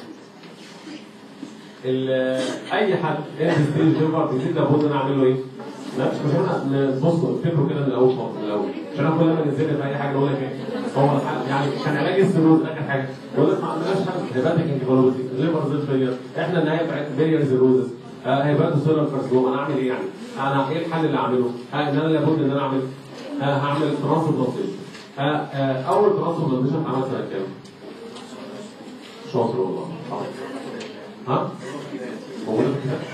اي حد ايه ستيج ليفر بيزيد لابد ان اعمل له ايه؟ لا مش احنا بصوا افتكروا كده من الاول خالص من الاول عشان انا كل ما نزلت في اي حاجه اقول لك ايه؟ هو يعني كان علاج السيروز اخر حاجه يقول لك ما عملناش حاجه هيباتيك انكفالوباثي ليفر زيت فيلير احنا النهايه بتاعت فيلير سيروزس هيباتو سيلر كارسينوما انا اعمل ايه يعني؟ انا ايه الحل اللي اعمله؟ ان انا لابد ان انا اعمل هعمل ترانسبلانتيشن. اول ترانسبلانتيشن عملت سنه كام؟ شاطر والله. ها؟ موجودة في الكتاب؟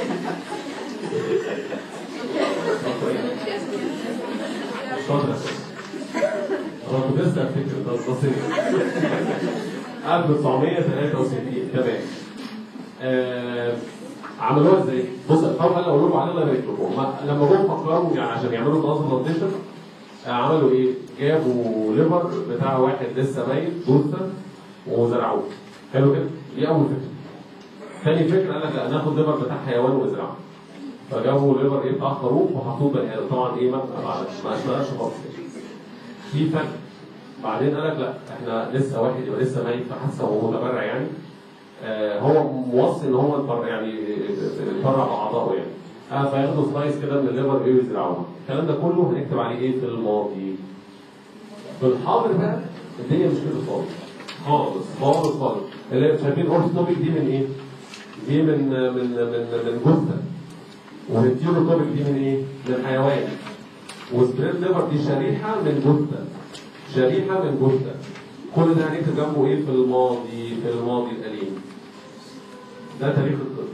شاطر يا سيدي. أنا كنت لسه أفتكر ده بسيط. ألف وتسعمية وتلاتة وستين تمام. آه عملوها ازاي؟ بص الأول أنا أقول لكم على الله يبارك لكم، لما جم فكروا يعني عشان يعملوا ترانسبلانتيشن عملوا إيه؟ جابوا ليفر بتاع واحد لسه ميت جثة وزرعوه. حلو كده؟ دي أول فكرة. ثاني فكره قال لك لا ناخد ليفر بتاع حيوان ونزرعه. فجابوا ليفر ايه بتاع خروف وحطوه بني ادم، طبعا ايه ما ما اشتغلش خالص. في فرق. بعدين قال لك لا احنا لسه واحد يبقى لسه ميت فحاسه وهو متبرع يعني آه هو موصي ان هو يتبرع يعني يتبرع باعضائه يعني. آه فياخدوا سلايس كده من الليفر ايه ويزرعوها. الكلام ده كله هنكتب عليه ايه في الماضي. في الحاضر بقى الدنيا مش كده خالص. خالص خالص خالص. اللي شايفين اورثوبيك دي من ايه؟ دي من من من من جثه. والتيوروتوبيك دي من ايه؟ من حيوان. وسبريد ليفر دي شريحه من جثه. شريحه من جثه. كل ده هنكتب جنبه ايه في الماضي في الماضي القديم. ده تاريخ الطب.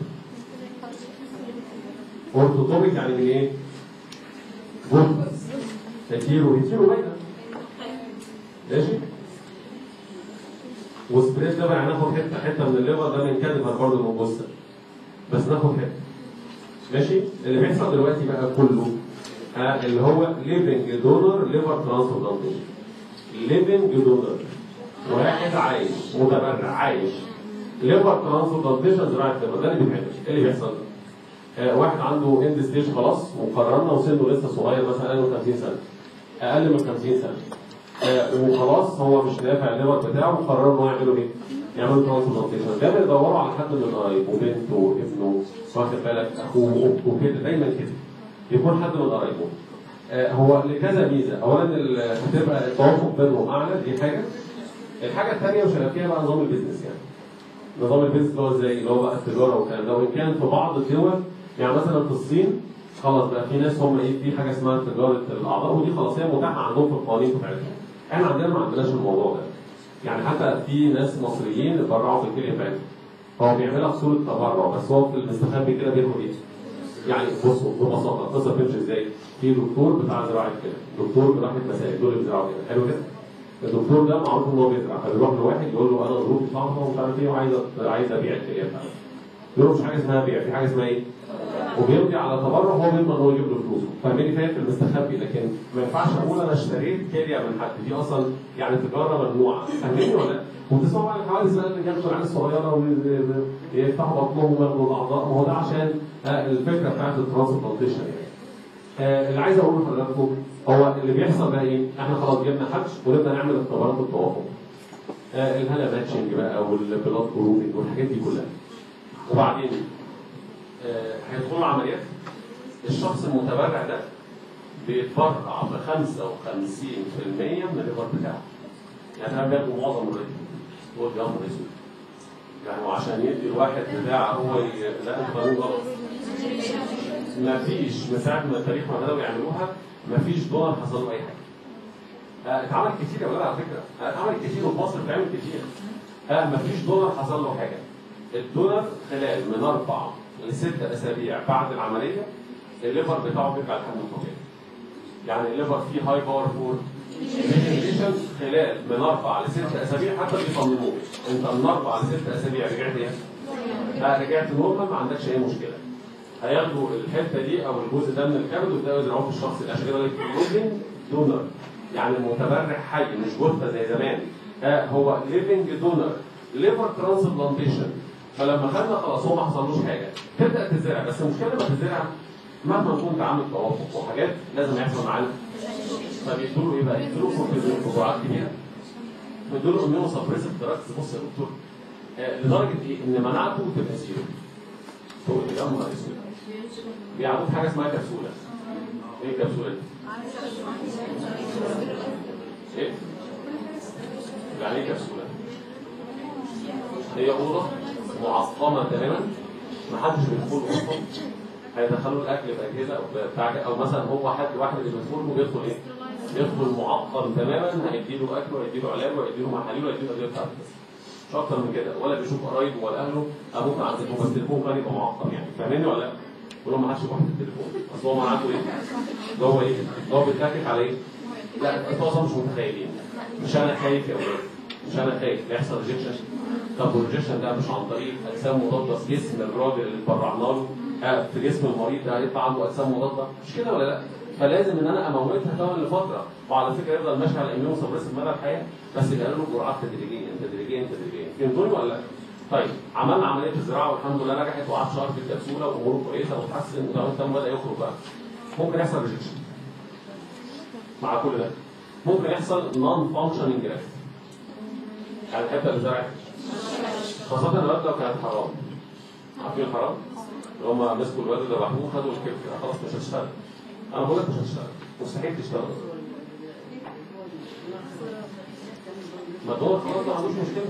اورثوتوبيك يعني من ايه؟ جثه. هيتيرو هيتيرو باينه. ماشي؟ وسبريد ليفر يعني ناخد حته حته من الليفر ده من كادفر برضه من الجثه. بس ناخد حته. ماشي؟ اللي بيحصل دلوقتي بقى كله آه اللي هو ليفنج دونر ليفر ترانسبلانتيشن. ليفنج دونر واحد عايش متبرع عايش ليفر ترانسبلانتيشن زراعه ليفر. ده اللي بيتعمل. ايه اللي بيحصل؟ آه واحد عنده اند ستيج خلاص وقررنا وسنه لسه صغير مثلا اقل من خمسين سنه. اقل من خمسين سنه. آه وخلاص هو مش نافع الليفر بتاعه وقرروا ان هو يعملوا ايه؟ يعملوا ترانسبلانتيشن. دايما يدوروا على حد من قرايبه وبنته وابنه واخد بالك اخوه واخته كده دايما كده. يكون حد من قرايبه. آه هو لكذا ميزه، اولا هتبقى التوافق بينهم اعلى دي حاجه. الحاجه الثانيه مش هيبقى فيها بقى نظام البيزنس يعني. نظام البيزنس اللي هو ازاي؟ اللي هو بقى التجاره والكلام ده، وان كان في بعض الدول يعني مثلا في الصين خلاص بقى في ناس هم ايه في حاجه اسمها تجاره الاعضاء ودي خلاص هي متاحه عندهم في القوانين بتاعتهم. احنا عندنا ما عندناش الموضوع ده. يعني حتى في ناس مصريين اتبرعوا في الكليه بتاعتهم. هو بيعملها في صوره تبرع بس هو في المستخبي كده بياخد ايه؟ يعني بصوا ببساطه القصه بتمشي ازاي؟ في دكتور بتاع زراعه كده، دكتور جراحه مسائل دول اللي بيزرعوا كده، حلو كده؟ الدكتور ده معروف ان هو بيزرع فبيروح لواحد يقول له انا ظروفي صعبه ومش عارف ايه وعايز عايز ابيع الكليه بتاعتي. يقول له مش حاجه اسمها بيع، في حاجه اسمها ايه؟ وبيمضي على تبرع هو بيضمن ان هو يجيب له فلوسه، فاهمني؟ فاهم في المستخبي، لكن ما ينفعش اقول انا اشتريت كليه من حد، دي اصلا يعني تجاره ممنوعه، فاهمني ولا لا؟ وبتسمعوا عن الحوادث بقى اللي جابوا العيال الصغيره ويفتحوا بطنهم وياخدوا الاعضاء، ما هو ده عشان الفكره بتاعت الترانسبلانتيشن يعني. آه اللي عايز اقوله لحضراتكم هو اللي بيحصل بقى ايه؟ احنا خلاص جبنا حدش ونبدا نعمل اختبارات التوافق. آه الهلا ماتشنج بقى والبلاد جروبنج والحاجات دي كلها. وبعدين آه هيدخلوا عمليات. الشخص المتبرع ده بيتبرع ب خمسة وخمسين بالمية من الليفر بتاعه. يعني انا بياخدوا معظم الريتم. تقول يا نهار اسود. يعني وعشان يدي الواحد بتاع هو ي... لا انت قانون غلط. مفيش من ساعه ما التاريخ ما بداوا يعملوها مفيش دونر حصل له اي حاجه. آه اتعمل كتير يا ولاد على فكره، آه اتعمل كتير وفي مصر بتعمل كتير. آه مفيش دونر حصل له حاجه. الدونر خلال من اربع لست اسابيع بعد العمليه الليفر بتاعه بيرجع لحجمه الطبيعي. يعني الليفر فيه هاي باور فور ريجنريشن خلال من اربع لست اسابيع حتى بيصمموه. انت من اربع لست اسابيع رجعت ايه؟ لا رجعت نورمال ما عندكش اي مشكله. هياخدوا الحته دي او الجزء ده من الكبد ويبداوا يزرعوه في الشخص اللي عشان كده يقول لك ليفنج دونر. يعني المتبرع حي مش جثه زي زمان. آه هو ليفنج دونر ليفر ترانسبلانتيشن. فلما خدنا خلاص هو ما حصلوش حاجه تبدا تزرع، بس المشكله لما تزرع مهما كنت عامل توافق وحاجات لازم يحصل معانا. فبيدوا له ايه بقى؟ يدوا له كورتيزون بجرعات كبيره. بيدوا له اميونو سبريسيف دراجز. بص يا دكتور آه لدرجه ايه؟ ان مناعته تبقى زيرو. تقول لي يا نهار اسود. بيعملوا حاجه اسمها كبسوله. ايه الكبسوله دي؟ ايه؟ يعني ايه كبسوله؟ هي اوضه معقمه تماما محدش بيدخل اصلا. هيدخلوا الاكل باجهزه او بتاع او مثلا هو حد واحد اللي بيدخل وبيدخل ايه؟ يدخل معقم تماما. هيديله اكل وهيديله علاج وهيديله محاليل وهيديله ادويه بتاعته بس. مش اكتر من كده، ولا بيشوف قرايبه ولا اهله. ابوك عندكم بس التليفون كان يبقى معقم يعني، فاهمني ولا لا؟ يقول لهم ما حدش يروح التليفون، اصل هو معاكم ايه؟ ده هو ايه؟ هو بيتلكك على ايه؟ لا انتوا اصلا مش متخيلين. مش انا خايف يا اولاد، مش انا خايف يحصل ريجكشن. طب والريجكشن ده مش عن طريق اجسام مضاده في جسم الراجل اللي اتبرعنا له، في جسم المريض ده هيطلع عنده اجسام مضاده، مش كده ولا لا؟ فلازم ان انا اموتها كمان لفتره، وعلى فكره يفضل ماشي على اميون سبريسيف مدى الحياه، بس يبقى له جرعات تدريجيا تدريجيا تدريجيا. فهمتوني ولا لا؟ طيب عملنا عمليه الزراعه والحمد لله نجحت وقعد شهر في الكبسوله واموره كويسه وتحسن والدم بدا يخرج بقى. ممكن يحصل ريجكشن. مع كل ده ممكن يحصل نون فانكشننج جرافت. يعني الحته اللي زرعت خاصه الواد لو كانت حرام. عارفين الحرام؟ اللي هم مسكوا الواد اللي راحوه خدوا الكبد خلاص مش هتشتغل. انا بقول لك مش هتشتغل، مستحيل تشتغل. ما دور خلاص ما عندوش مشكله.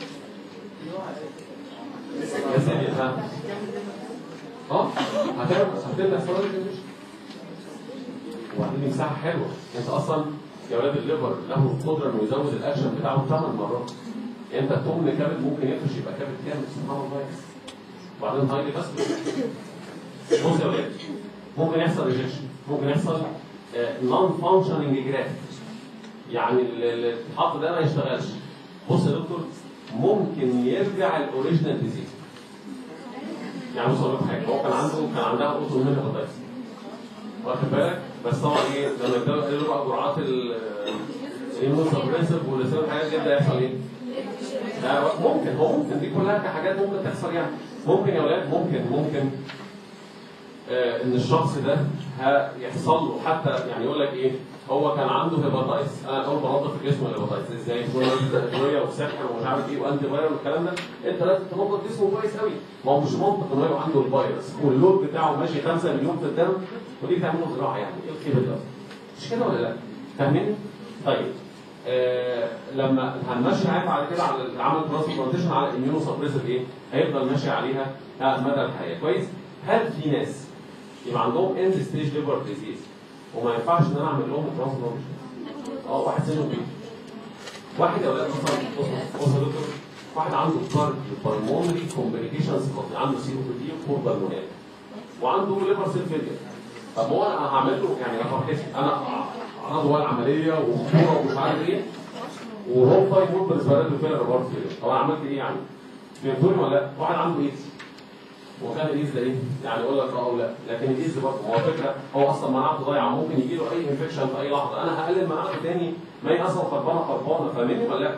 يا سيدي ها اه هتعمل هتبدا فرق مش وبعدين مساحه حلوه. انت اصلا يا ولاد الليفر له القدره انه يزود الاكشن بتاعه ثمان مرات. يعني انت تمن كبد ممكن يفرش يبقى كبد كامل سبحان الله. وبعدين هايلي بس بص يا ولاد ممكن يحصل ريجكشن، ممكن يحصل نون فانكشننج جرافت. يعني اللي اتحط ده ما يشتغلش. بص يا دكتور ممكن يرجع الاوريجينال ديزيز. يعني بص اقول لك حاجه، هو كان عنده كان عندها اوتو اميون هيباتايتس واخد بالك، بس طبعا ايه لما يبداوا يقللوا بقى جرعات الاميون سبريسيف واللسان الحاجات دي يبدا يحصل ايه؟ ممكن هو ممكن دي كلها كحاجات ممكن تحصل يعني. ممكن يا اولاد ممكن ممكن آه ان الشخص ده هيحصل له حتى يعني يقول لك ايه هو كان عنده هيباتايتس. انا اول بنظف في جسمه الهيباتايتس ازاي؟ ادويه وسحر ومش عارف ايه وانتي فايرال والكلام ده. انت لازم تنظف جسمه كويس قوي. ما هو مش منطق انه يبقى عنده الفيروس واللود بتاعه ماشي خمسة مليون في الدم ودي تعمل له زراعه يعني ايه الكبد ده؟ مش كده ولا لا؟ فاهمين؟ طيب آه لما هنمشي معاك بعد كده على عمل ترانسبلانتيشن على اميونو سبريسيف ايه؟ هيفضل ماشي عليها مدى الحياه كويس؟ هل في ناس يبقى عندهم اند ستيج ليفر ديزيز وما ينفعش ان انا اعمل لهم ترانسبلانتيشن؟ اه واحد سنه كبير. واحد يا اولاد اصلا بص يا دكتور واحد عنده كارد بالمونري كومبليكيشنز عنده سي او بي دي وفور بالمونات وعنده ليفر سيل فيلير. طب هو انا هعمل له يعني يا فرحتي انا انا جوه العمليه وخطوره ومش عارف ايه وهو فايت موت بالنسبه له فيلر برضه. طب انا عملت ايه يعني؟ فهمتوني ولا لا؟ واحد عنده ايدز وكان الايدز ده ايه؟ يعني يقول لك اه او لا، لكن الايدز برضه هو فكره هو اصلا مناعته ضايعه ممكن يجي له اي انفكشن في اي لحظه. انا هقلل مناعته تاني ما هي اصلا خربانه خربانه فاهمني ولا لا؟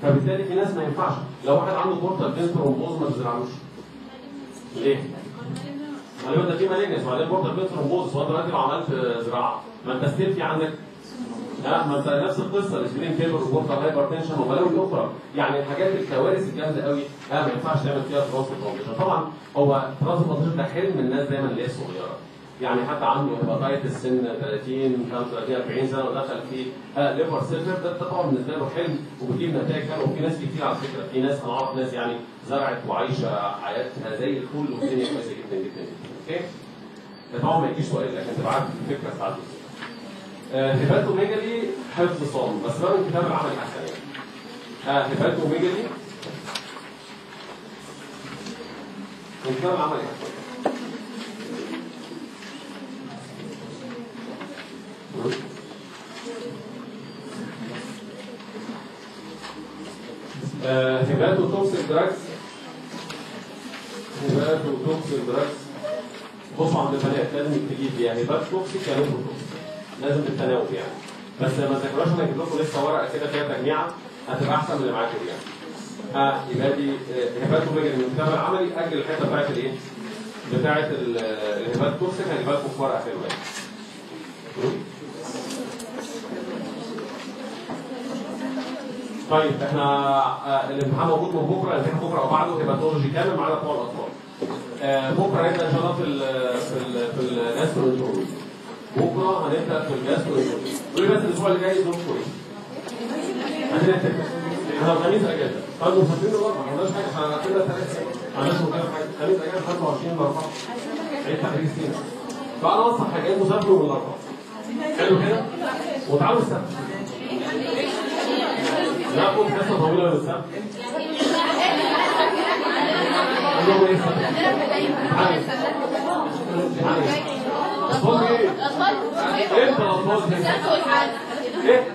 فبالتالي في ناس ما ينفعش، لو واحد عنده بورتال فين ثرومبوز ما تزرعلوش. ليه؟ غالبا ده في مالجنس، وبعدين بورتال فين ثرومبوز، وانت دلوقتي لو عملت زراعه ما انت ستيل في عندك لا ما انت نفس القصه الاسبرين فيبر وبورتال هايبرتنشن وبلاوي اخرى، يعني الحاجات الكوارث الجامده قوي اه ما ينفعش تعمل فيها ترانسبلانتيشن. طبعا هو ترانسبلانتيشن ده حلم الناس دايما اللي هي الصغيره، يعني حتى عنده هيباتايتس سن ثلاثين خمسة وثلاثين أربعين سنه ودخل في آه ليفر سيلفر، ده, ده طبعا بالنسبه له حلم وبيجيب نتائج حلوه، وفي ناس كتير على فكره، في ناس انا اعرف ناس يعني زرعت وعايشه حياتها زي الفل والدنيا كويسه جدا جدا جدا. اوكي؟ طبعا ما يجيش سؤال لكن تبقى عارف الفكره بتاعته. هيباتوميجالي حفظ صام، بس بقى الكتاب العملي احسن يعني. اه هيباتوميجالي الكتاب العملي احسن. هيباتو توكسيك دراجز هيباتو توكسيك دراجز بصوا عند البنات لازم تجيب يا هيباتو توكسيك يا لوكو توكسيك، لازم بالتناوب يعني، بس ما تذاكروش انا اجيب لكم لسه ورقه كده فيها تجميعه هتبقى احسن من اللي معاكم دي يعني. اه يبقى دي هيباتو ميجالي من الكتاب العملي، اجل الحته بتاعت الايه؟ بتاعت الهيباتو توكسيك هجيبها لكم في ورقه حلوه يعني. طيب احنا آه الامتحان موجود من بكره، الامتحان بكره او بعده هيباتولوجي كامل ما عدا بتوع الاطفال. آه بكره هنبدا ان شاء الله في ال في ال في الجاسترونترولوجي. بكره هنبدا في الجاسترونترولوجي. قولي بس الاسبوع اللي جاي ظروفكم ايه؟ عندنا التكه. احنا الخميس اجازه. طيب مسافرين الاربعاء ما عندناش حاجه، احنا كده ثلاث ايام. ما عندناش مكان حاجه، الخميس اجازه خمسة وعشرين الاربعاء. عيد تحرير سينا. فانا انصح حاجات مسافروا من الاربعاء. حلو كده؟ وتعالوا السبت. لا كنت حصه طويله ولا السبت؟ عندهم ايه السبت؟ اطفال ايه؟ امتى الاطفال دي؟ ايه؟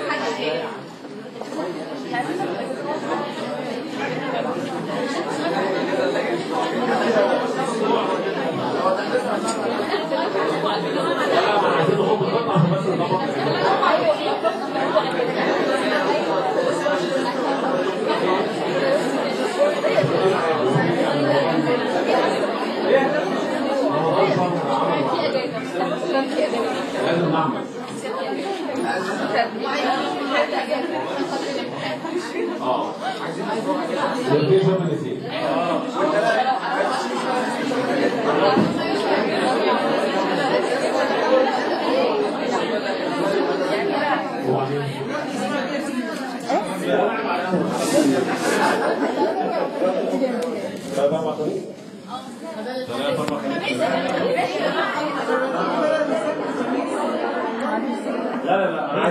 لا ما عايزين نحط الخطه عشان بس نظبط. لازم نعمل اه والاثنين شويه من الاثنين لا لا لا انا عايز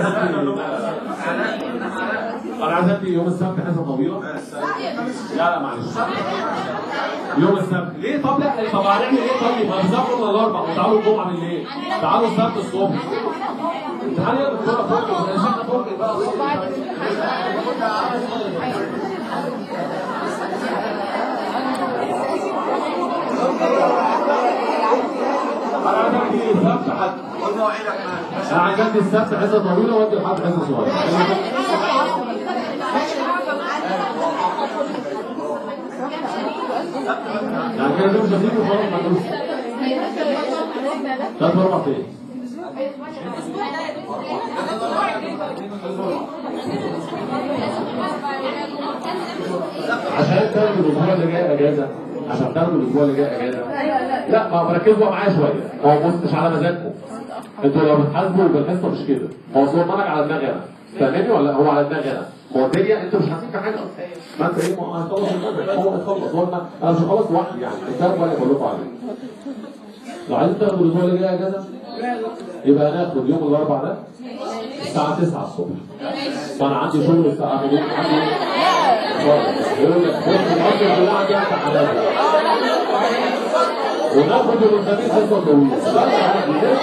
انا عايز ادي يوم السبت حصه طويله. لا لا معلش يوم السبت ليه؟ طب لا طب هنعمل ايه؟ طيب ما بنسافروا من الاربع وتعالوا الجمعه بالليل، تعالوا السبت الصبح. امتحان يا دكتوره فوق احنا فوق بقى انا عايز ادي السبت حد انا عايز ادي السبت حصه طويله وادي لحد حصه صغيره. يعني كده دول جديد وخلاص ما تدوس. ثلاث اربع ايام. عشان تاخدوا الاسبوع اللي جاي اجازه، عشان تاخدوا الاسبوع اللي جاي اجازه. لا ما ركزوا معايا شويه، هو مش على مزاجكم. انتوا لو بتحاسبوا بالحصه مش كده، هو الصور منك على دماغي انا. فاهمني ولا هو على دماغي انا؟ هو الدنيا انتوا مش حاسين بحاجه. ما انت ايه ما هتخلص المنهج، هو هيخلص هو انا مش هخلص لوحدي يعني، الكتاب ولا بقول لكم عليه. لو عايزين تاخدوا الاسبوع اللي جاي اجازه يبقى هناخد يوم الاربعاء ده الساعه تسعة الصبح. فانا عندي شغل الساعه عندي يقول لك بص المصدر كلها عندي امتحانات وناخد يوم الخميس حصه طويله. بس عادي ليه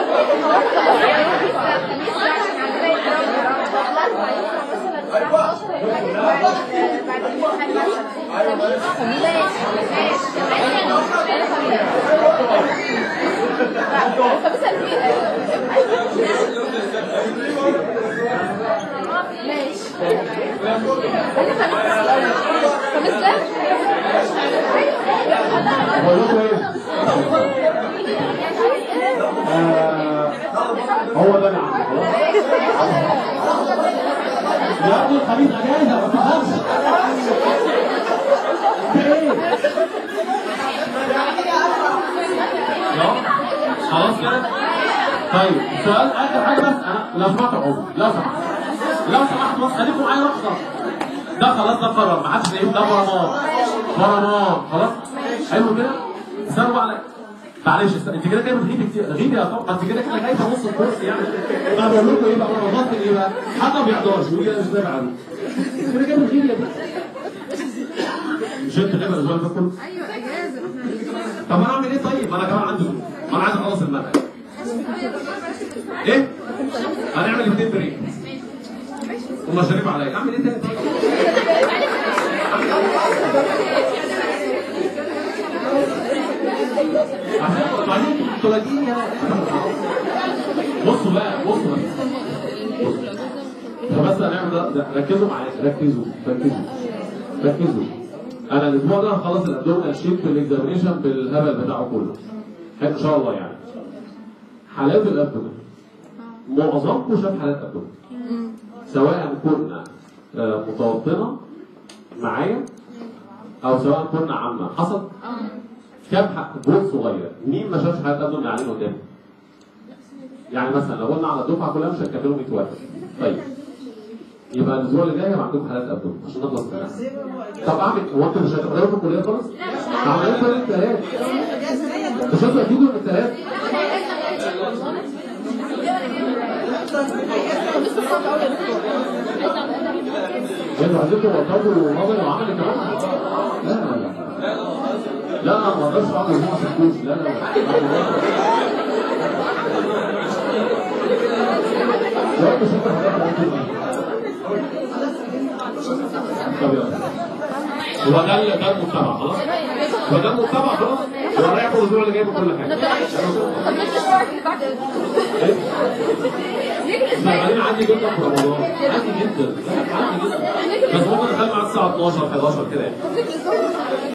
كده؟ هو ده اللي يا ابني الخميس اجازه ما تفهمش خلاص كده. طيب السؤال اخر حاجه بس، انا لو سمحت عمر لو سمحت لو سمحت بس خليكم معايا لحظه. ده خلاص ده قرر ما حدش يقول ده برمان برمان خلاص حلو كده. استنوا بقى معلش انت كده كده بتغيبي كتير غيبي يا طب انت كده كده جايبه نص الكورس يعني. انا بقول لكم ايه بقى رمضان ايه بقى؟ حد ما بيحضرش ويجي انا مش تابع عنه. كده كده بتغيبي يا بنت. مش انت غايبه الاسبوع اللي فات كله؟ ايوه اجازه. طب انا اعمل ايه طيب؟ ما انا كمان عندي ظروف، ما انا عايز اخلص المنهج. ايه؟ هنعمل اثنين بريك. ومشاريب عليا، اعمل ايه تاني طيب؟ عشان بعدين تلاقيني بصوا بقى بصوا بقى بس هنعمل ده. ركزوا معايا ركزوا ركزوا ركزوا. انا الاسبوع ده هخلص الابدومينال شيت بالاكزامينشن بالهبل بتاعه كله ان شاء الله يعني. حالات الابدومين معظمكم شاف حالات ابدومين سواء كنا متوطنه معايا او سواء كنا عامه. حصل كام جزء صغير. مين ما شافش حالات ابدومين علينا قدامي؟ يعني مثلا لو قلنا على الدفعه كلها مش هنكملوا مية واحد. طيب يبقى الاسبوع اللي جاي هيبقى عندكم حالات ابدومين عشان نخلص منها. طب اعمل هو انتوا مش هتقدروا في الكليه خالص؟ عمليه كل الثلاث مش انتوا اكيد من الثلاث. انتوا عايزين توطوا نظري وعملي كمان؟ لا لا لا لا انا ما اقدرش اقعد اسبوع في الكورس. لا لا لا مش انت طب يلا هو ده ده المتابعه خلاص؟ هو ده المتابعه خلاص؟ هو هياخد الاسبوع اللي جاي بكل حاجه. شغالين عندي جدا في رمضان عندي جدا عندي جدا بس ممكن ادخل مع الساعه اتناشر حداشر كده يعني.